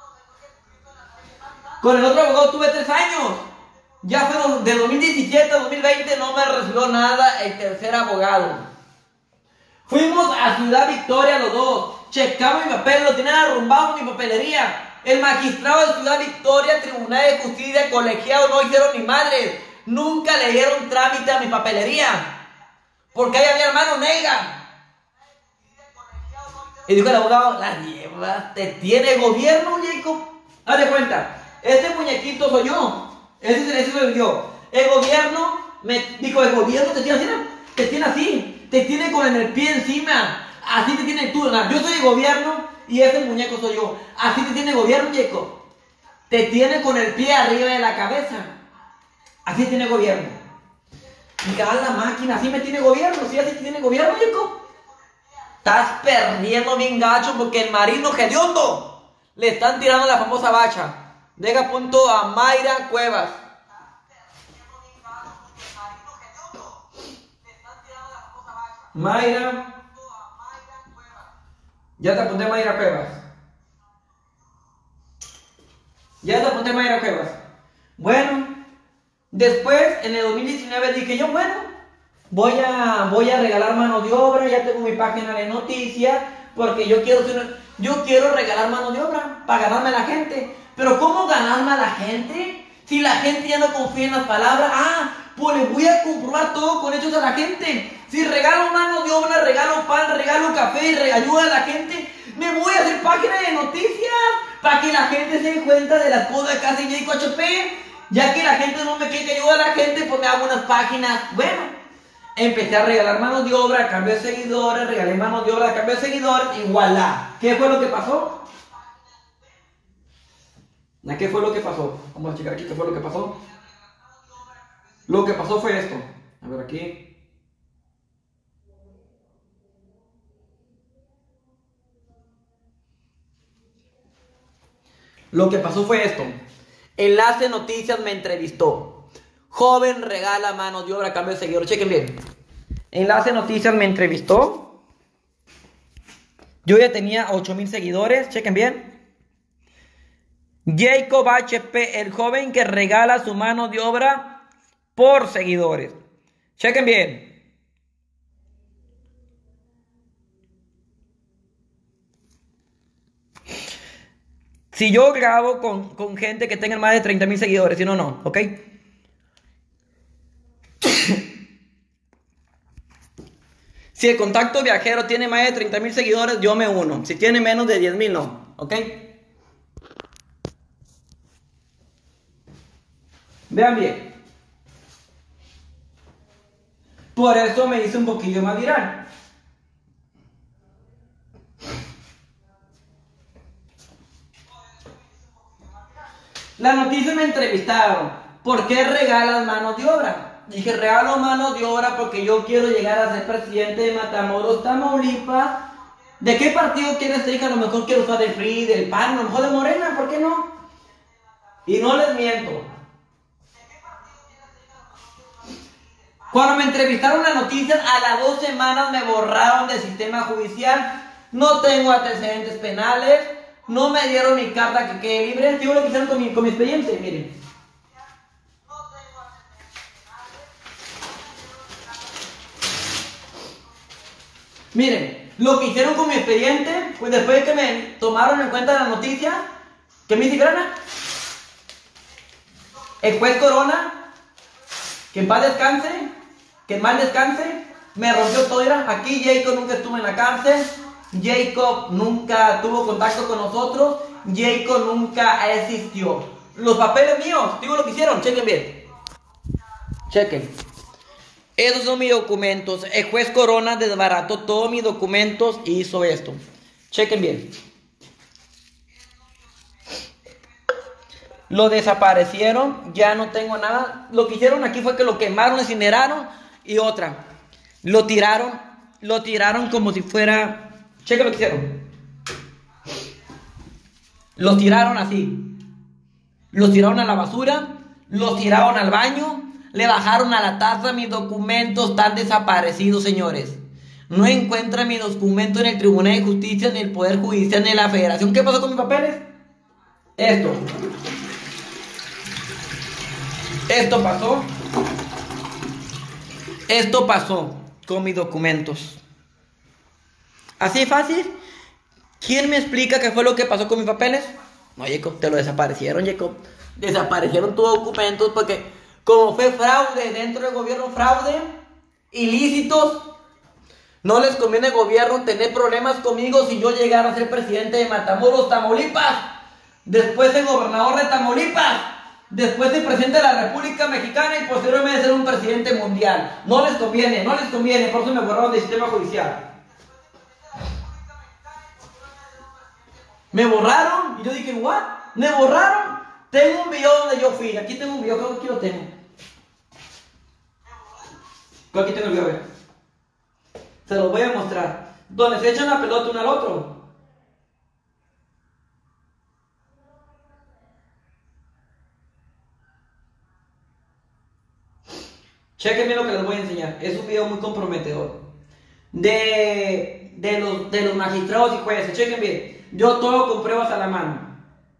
Con el otro abogado tuve 3 años. Ya fue de 2017 a 2020, no me recibió nada el tercer abogado. Fuimos a Ciudad Victoria los dos. Checamos mi papel, lo tenían arrumbado en mi papelería. El magistrado de Ciudad Victoria, Tribunal de Justicia, colegiado, no hicieron ni madres. Nunca le dieron trámite a mi papelería. Porque ahí había hermano Neiga. Y dijo el abogado, la llevas, te tiene gobierno, Jacob. Haz de cuenta. Este muñequito soy yo. Ese soy yo. El gobierno me dijo, el gobierno te tiene así, te tiene con el pie encima. Así te tiene tú. Yo soy el gobierno y ese muñeco soy yo. Así te tiene el gobierno, Jacob. Te tiene con el pie arriba de la cabeza. Así tiene el gobierno. Y cada la máquina, así me tiene gobierno. Sí, así te tiene gobierno, Jacob. Estás perdiendo bien gacho porque el marino hediondo le están tirando la famosa bacha. Deja punto a Mayra Cuevas. Mayra. Ya te apunté Mayra Cuevas. Ya te apunté Mayra Cuevas. Bueno, después en el 2019 dije yo, bueno, voy a regalar mano de obra. Ya tengo mi página de noticias porque yo quiero regalar mano de obra para ganarme a la gente. Pero ¿cómo ganarme a la gente? Si la gente ya no confía en las palabras. Pues les voy a comprobar todo con hechos a la gente. Si regalo mano de obra, regalo pan, regalo café y ayuda a la gente, me voy a hacer página de noticias para que la gente se dé cuenta de las cosas que hace Jacob HP. Ya que la gente no me quiere que ayude a la gente, pues me hago unas páginas. Bueno, empecé a regalar manos de obra a cambio de seguidores, regalé manos de obra a cambio de seguidores y voilà. ¿Qué fue lo que pasó? ¿Qué fue lo que pasó? Vamos a checar aquí qué fue lo que pasó. Lo que pasó fue esto. A ver aquí. Lo que pasó fue esto. Enlace Noticias me entrevistó. Joven regala mano de obra a cambio de seguidores. Chequen bien. Enlace Noticias me entrevistó. Yo ya tenía 8,000 seguidores. Chequen bien. Jacob HP, el joven que regala su mano de obra por seguidores. Chequen bien. Si yo grabo con gente que tenga más de 30,000 seguidores, si no, no, ¿ok? Si el contacto viajero tiene más de 30,000 seguidores, yo me uno. Si tiene menos de 10,000, no, ¿ok? Vean bien. Por eso me hice un poquillo más viral. La noticia me entrevistaron. ¿Por qué regalas manos de obra? Dije, regalo manos de obra porque yo quiero llegar a ser presidente de Matamoros, Tamaulipas. ¿De qué partido quieres ser? A lo mejor quiero usar del PRI, del PAN, a lo mejor de Morena, ¿por qué no? Y no les miento. Cuando me entrevistaron las noticias, a las 2 semanas me borraron del sistema judicial. No tengo antecedentes penales. No me dieron mi carta que quede libre. Digo lo que hicieron con mi expediente, miren. Miren, lo que hicieron con mi expediente, pues después de que me tomaron en cuenta la noticia, que me hice grana. El juez Corona, que en paz descanse, que en mal descanse, me rompió todo. Era, aquí Jacob nunca estuvo en la cárcel, Jacob nunca tuvo contacto con nosotros, Jacob nunca existió. Los papeles míos, digo lo que hicieron, chequen bien. Chequen. Esos son mis documentos. El juez Corona desbarató todos mis documentos y hizo esto. Chequen bien. Lo desaparecieron, ya no tengo nada. Lo que hicieron aquí fue que lo quemaron, incineraron y otra. Lo tiraron como si fuera... Chequen lo que hicieron. Los tiraron así. Los tiraron a la basura, los tiraron al baño, le bajaron a la taza. Mis documentos están desaparecidos, señores. No encuentran mis documentos en el Tribunal de Justicia, ni el Poder Judicial, ni en la Federación. ¿Qué pasó con mis papeles? Esto pasó. Esto pasó con mis documentos. Así de fácil. ¿Quién me explica qué fue lo que pasó con mis papeles? No, Jacob, te lo desaparecieron, Jacob. Desaparecieron tus documentos porque como fue fraude dentro del gobierno, fraude, ilícitos, no les conviene al gobierno tener problemas conmigo si yo llegara a ser presidente de Matamoros, Tamaulipas, después de gobernador de Tamaulipas, después de presidente de la República Mexicana y posteriormente ser un presidente mundial. No les conviene, por eso me borraron del sistema judicial. Me borraron y yo dije, ¿what? ¿Me borraron? Tengo un video donde yo fui. Aquí tengo un video, creo que aquí lo tengo. Aquí tengo el video, a ver. Se los voy a mostrar. Donde se echan la pelota uno al otro. Chequen bien lo que les voy a enseñar. Es un video muy comprometedor. De los magistrados y jueces. Chequen bien. Yo todo con pruebas a la mano.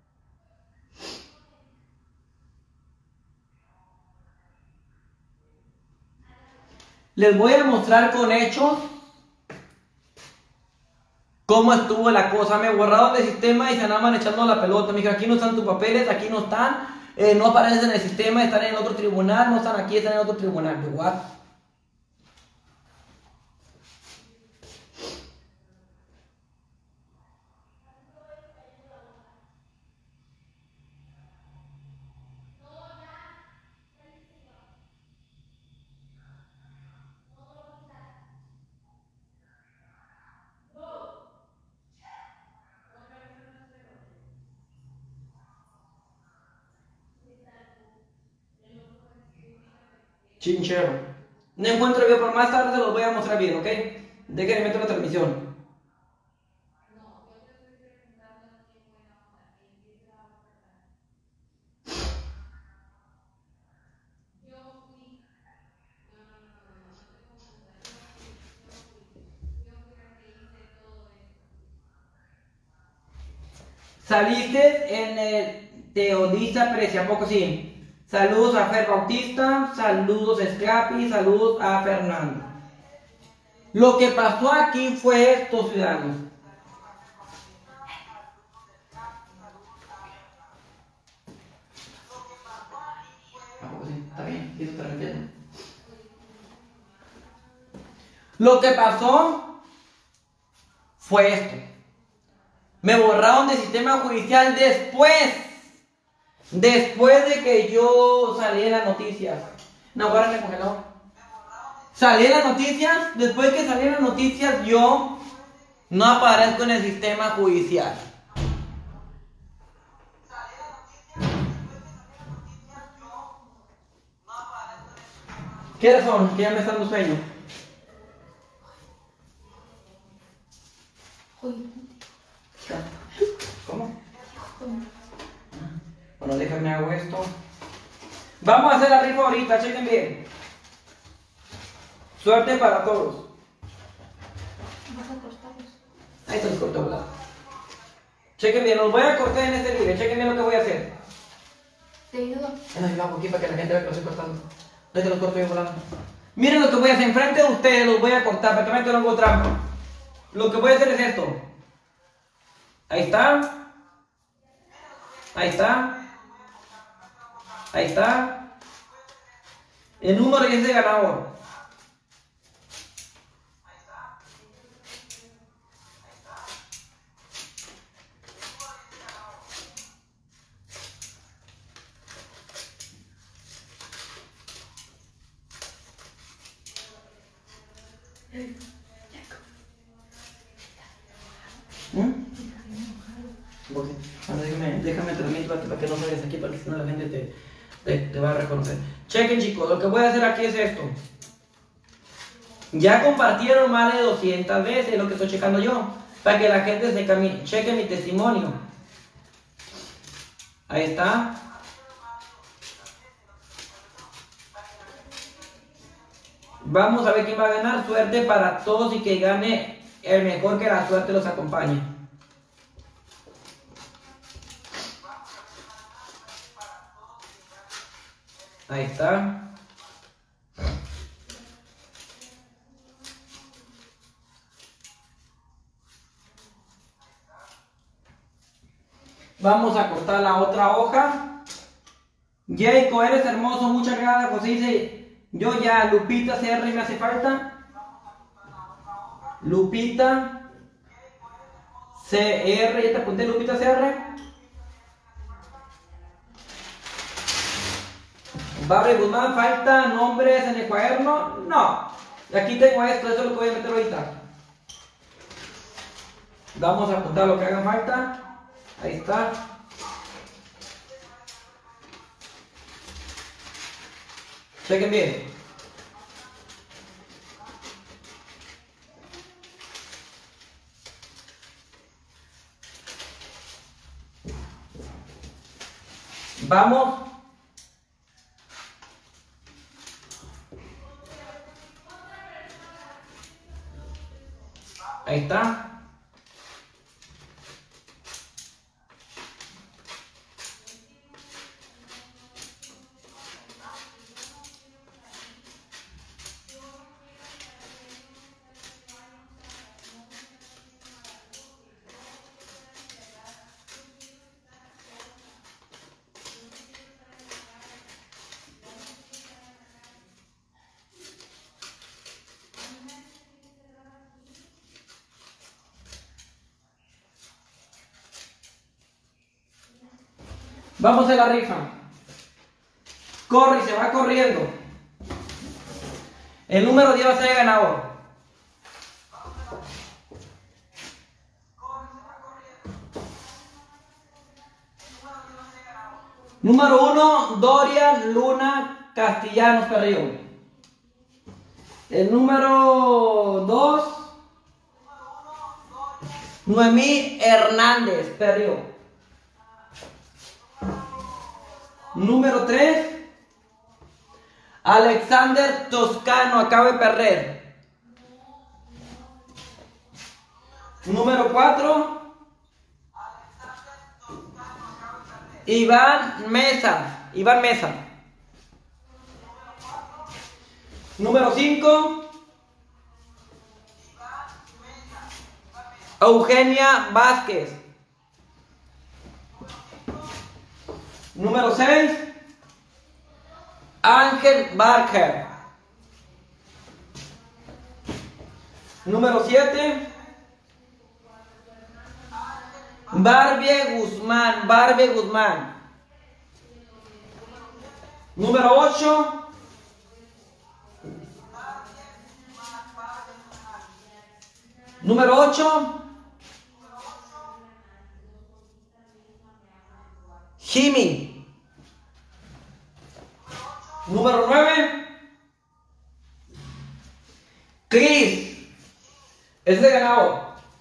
Les voy a mostrar con hechos cómo estuvo la cosa. Me borraron del sistema y se andaban echando la pelota. Me dijeron, aquí no están tus papeles, aquí no están, no aparecen en el sistema, están en otro tribunal, no están aquí, están en otro tribunal. ¿What? Chinchero. No encuentro el video, pero más tarde se los voy a mostrar bien, ¿ok? Déjenme meter la transmisión. Saliste en el Teodisa Precia, ¿a poco sí? Saludos a Fer Bautista, saludos a Scrappy, saludos a Fernando. Lo que pasó aquí fue esto, ciudadanos. ¿A poco sí? Está bien, ¿y eso te refieres? Lo que pasó fue esto. Me borraron del sistema judicial después de que yo salí en las noticias. No, ahora me congeló. Salí en las noticias, después de que salí en las noticias yo no aparezco en el sistema judicial. ¿Qué razón? Que ya me está dando sueño. ¿Cómo? Bueno, déjame hago esto. Vamos a hacer la rifa ahorita, chequen bien. Suerte para todos. Vas a cortarlos. Ahí se los cortó, ¿verdad? Chequen bien, los voy a cortar en este video. Chequen bien lo que voy a hacer. Te ayudo. No, yo lo hago aquí para que la gente vea que los estoy cortando. No es que los corto yo volando. Miren lo que voy a hacer. Enfrente de ustedes los voy a cortar para que vean que no hago trampa. Lo que voy a hacer es esto. Ahí está. Ahí está. Ahí está. El número es de ganador. Bueno, déjame transmitir para que no salgas aquí, porque si no la gente te va a reconocer. Chequen, chicos, lo que voy a hacer aquí es esto. Ya compartieron más de 200 veces lo que estoy checando yo, para que la gente cheque mi testimonio. Ahí está. Vamos a ver quién va a ganar. Suerte para todos y que gane el mejor, que la suerte los acompañe. Ahí está. Vamos a cortar la otra hoja. Jacob, eres hermoso, muchas gracias. José dice, yo ya, Lupita CR me hace falta. Lupita CR, ya te apunté, Lupita CR. Barry Guzmán, falta nombres en el cuaderno. No, aquí tengo esto, eso es lo que voy a meter ahorita. Vamos a apuntar lo que haga falta. Ahí está. Chequen bien. Vamos. Ahí está. Vamos a hacer la rifa. Corre y se va corriendo. El número 10 va a ser el ganador. Número 1, Dorian Luna Castellanos Perrillo. El número 2, Noemí Hernández Perrillo. Número 3, Alexander Toscano Acabe Perrer. Número 4, Iván Mesa. Iván Mesa. Número 5. Eugenia Vázquez. Número 6. Ángel Barker. Número 7. Barbie Guzmán. Barbie Guzmán. Número 8. Número 8. Jimmy. Número 9. Chris. Es de ganado.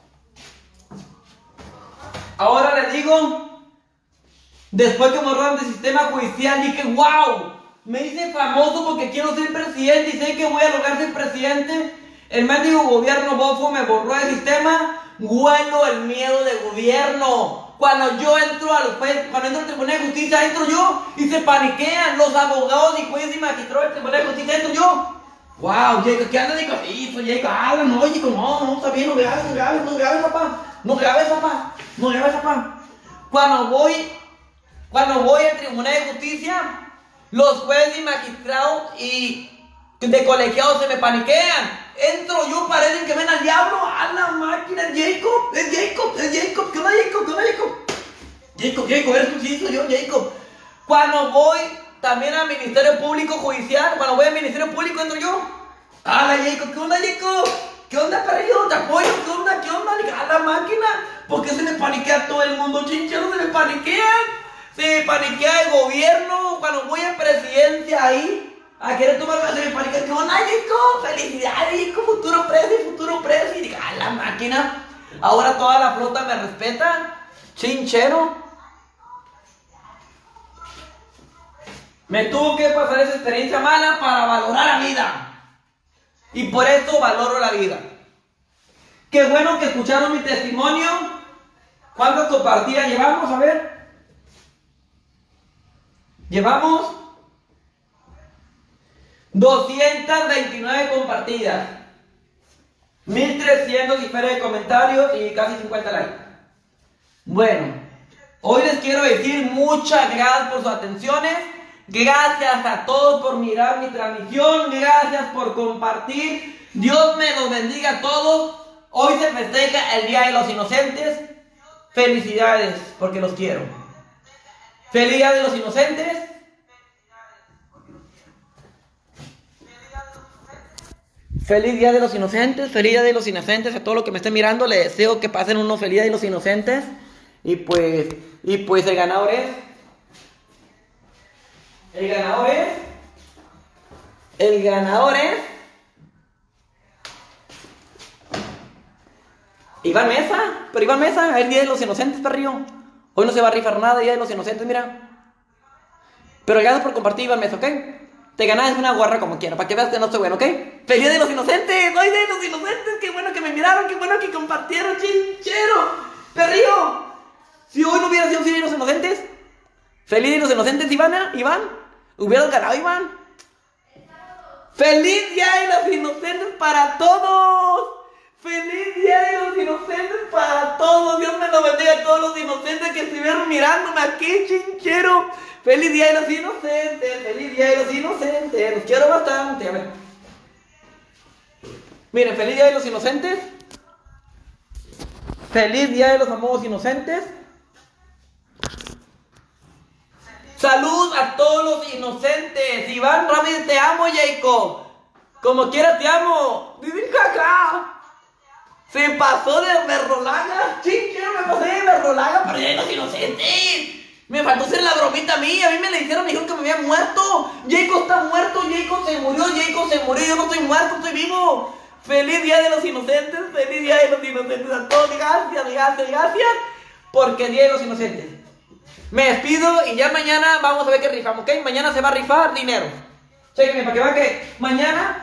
Ahora le digo, después que me roban del sistema judicial, dije, wow, me hice famoso porque quiero ser presidente y sé que voy a lograr ser presidente. El mendigo gobierno bofo me borró el sistema. Bueno, el miedo de gobierno. Cuando yo entro cuando entro al Tribunal de Justicia, entro yo y se paniquean los abogados y jueces y magistrados del Tribunal de Justicia, entro yo. Wow, Jacob, ¿qué anda de cosito, Jacob? No, Jacob, no, está bien, no grabes, papá. No grabes, papá. Cuando voy al Tribunal de Justicia, los jueces y magistrados y de colegiados se me paniquean. Entro yo, parecen que ven al diablo. A la máquina, es Jacob. ¿Qué onda, Jacob? Jacob, eres tú, sí, soy yo, Jacob. Cuando voy también al Ministerio Público Judicial, cuando voy al Ministerio Público, entro yo. ¡Hala, Jacob! ¿Qué onda, Jacob? ¿Qué onda, perrillo? ¿Te apoyo? ¿Qué onda? ¡A la máquina! ¿Por qué se me paniquea todo el mundo, chinchero? Se me paniquean. Se me paniquea el gobierno. Cuando voy a presidencia ahí, a querer tomarme, se me paniquea. ¿Qué onda, Jacob? ¡Felicidades, Jacob! Futuro presi. Y digo, ¡a la máquina! Ahora toda la flota me respeta. Chinchero. Me tuvo que pasar esa experiencia mala para valorar la vida. Y por eso valoro la vida. Qué bueno que escucharon mi testimonio. ¿Cuántas compartidas llevamos? A ver. Llevamos 229 compartidas. 1300 y feria de comentarios y casi 50 likes. Bueno, hoy les quiero decir muchas gracias por sus atenciones. Gracias a todos por mirar mi transmisión. Gracias por compartir. Dios me los bendiga a todos. Hoy se festeja el Día de los Inocentes. Felicidades, porque los quiero. Feliz Día de los Inocentes. Feliz Día de los Inocentes. Feliz Día de los Inocentes. A todos los que me estén mirando, les deseo que pasen unos feliz Día de los Inocentes. Y pues el ganador es... El ganador es Iván Mesa. Pero Iván Mesa, el Día de los Inocentes, perrillo. Hoy no se va a rifar nada, Día de los Inocentes, mira. Pero gracias por compartir, Iván Mesa, ¿ok? Te ganas una guarra como quiera, para que veas que no soy bueno, ¿ok? ¡Feliz Día de los Inocentes! ¡Hoy Día de los Inocentes! ¡Qué bueno que me miraron! ¡Qué bueno que compartieron, chinchero! ¡Perrillo! Si hoy no hubiera sido Día de los Inocentes, ¡feliz Día de los Inocentes, Iván! Hubieras ganado, Iván. ¡Feliz Día de los Inocentes para todos! ¡Feliz Día de los Inocentes para todos! Dios me lo bendiga a todos los inocentes que estuvieron mirándome aquí, chinchero. ¡Feliz Día de los Inocentes! ¡Feliz Día de los Inocentes! Los quiero bastante. A ver. Miren, feliz Día de los Inocentes. Feliz Día de los Amados Inocentes. Salud a todos los inocentes. Iván Ramírez, te amo, Jacob. Como quiera te amo. Dicen jaja. Se pasó de berrolaga. Chinchero, me pasé de berrolaga para Día de los Inocentes. Me faltó hacer la bromita a mí. A mí me le dijeron que me había muerto. Jacob está muerto. Jacob se murió. Yo no estoy muerto, estoy vivo. Feliz Día de los Inocentes. Feliz Día de los Inocentes a todos. Gracias. Porque Día de los Inocentes. Me despido y ya mañana vamos a ver qué rifamos, ¿ok? Mañana se va a rifar dinero. Chéquenme para que vean que mañana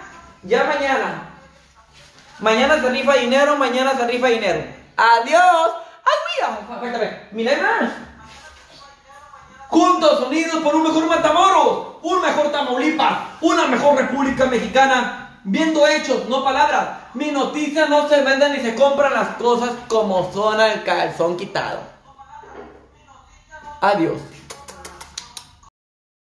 se rifa dinero, Adiós. ¡Ay, mira! Cuéntame. Milena. Juntos, unidos por un mejor Matamoros, un mejor Tamaulipas, una mejor República Mexicana, viendo hechos, no palabras. Mi noticia no se venden ni se compran las cosas como son al calzón quitado. Adiós.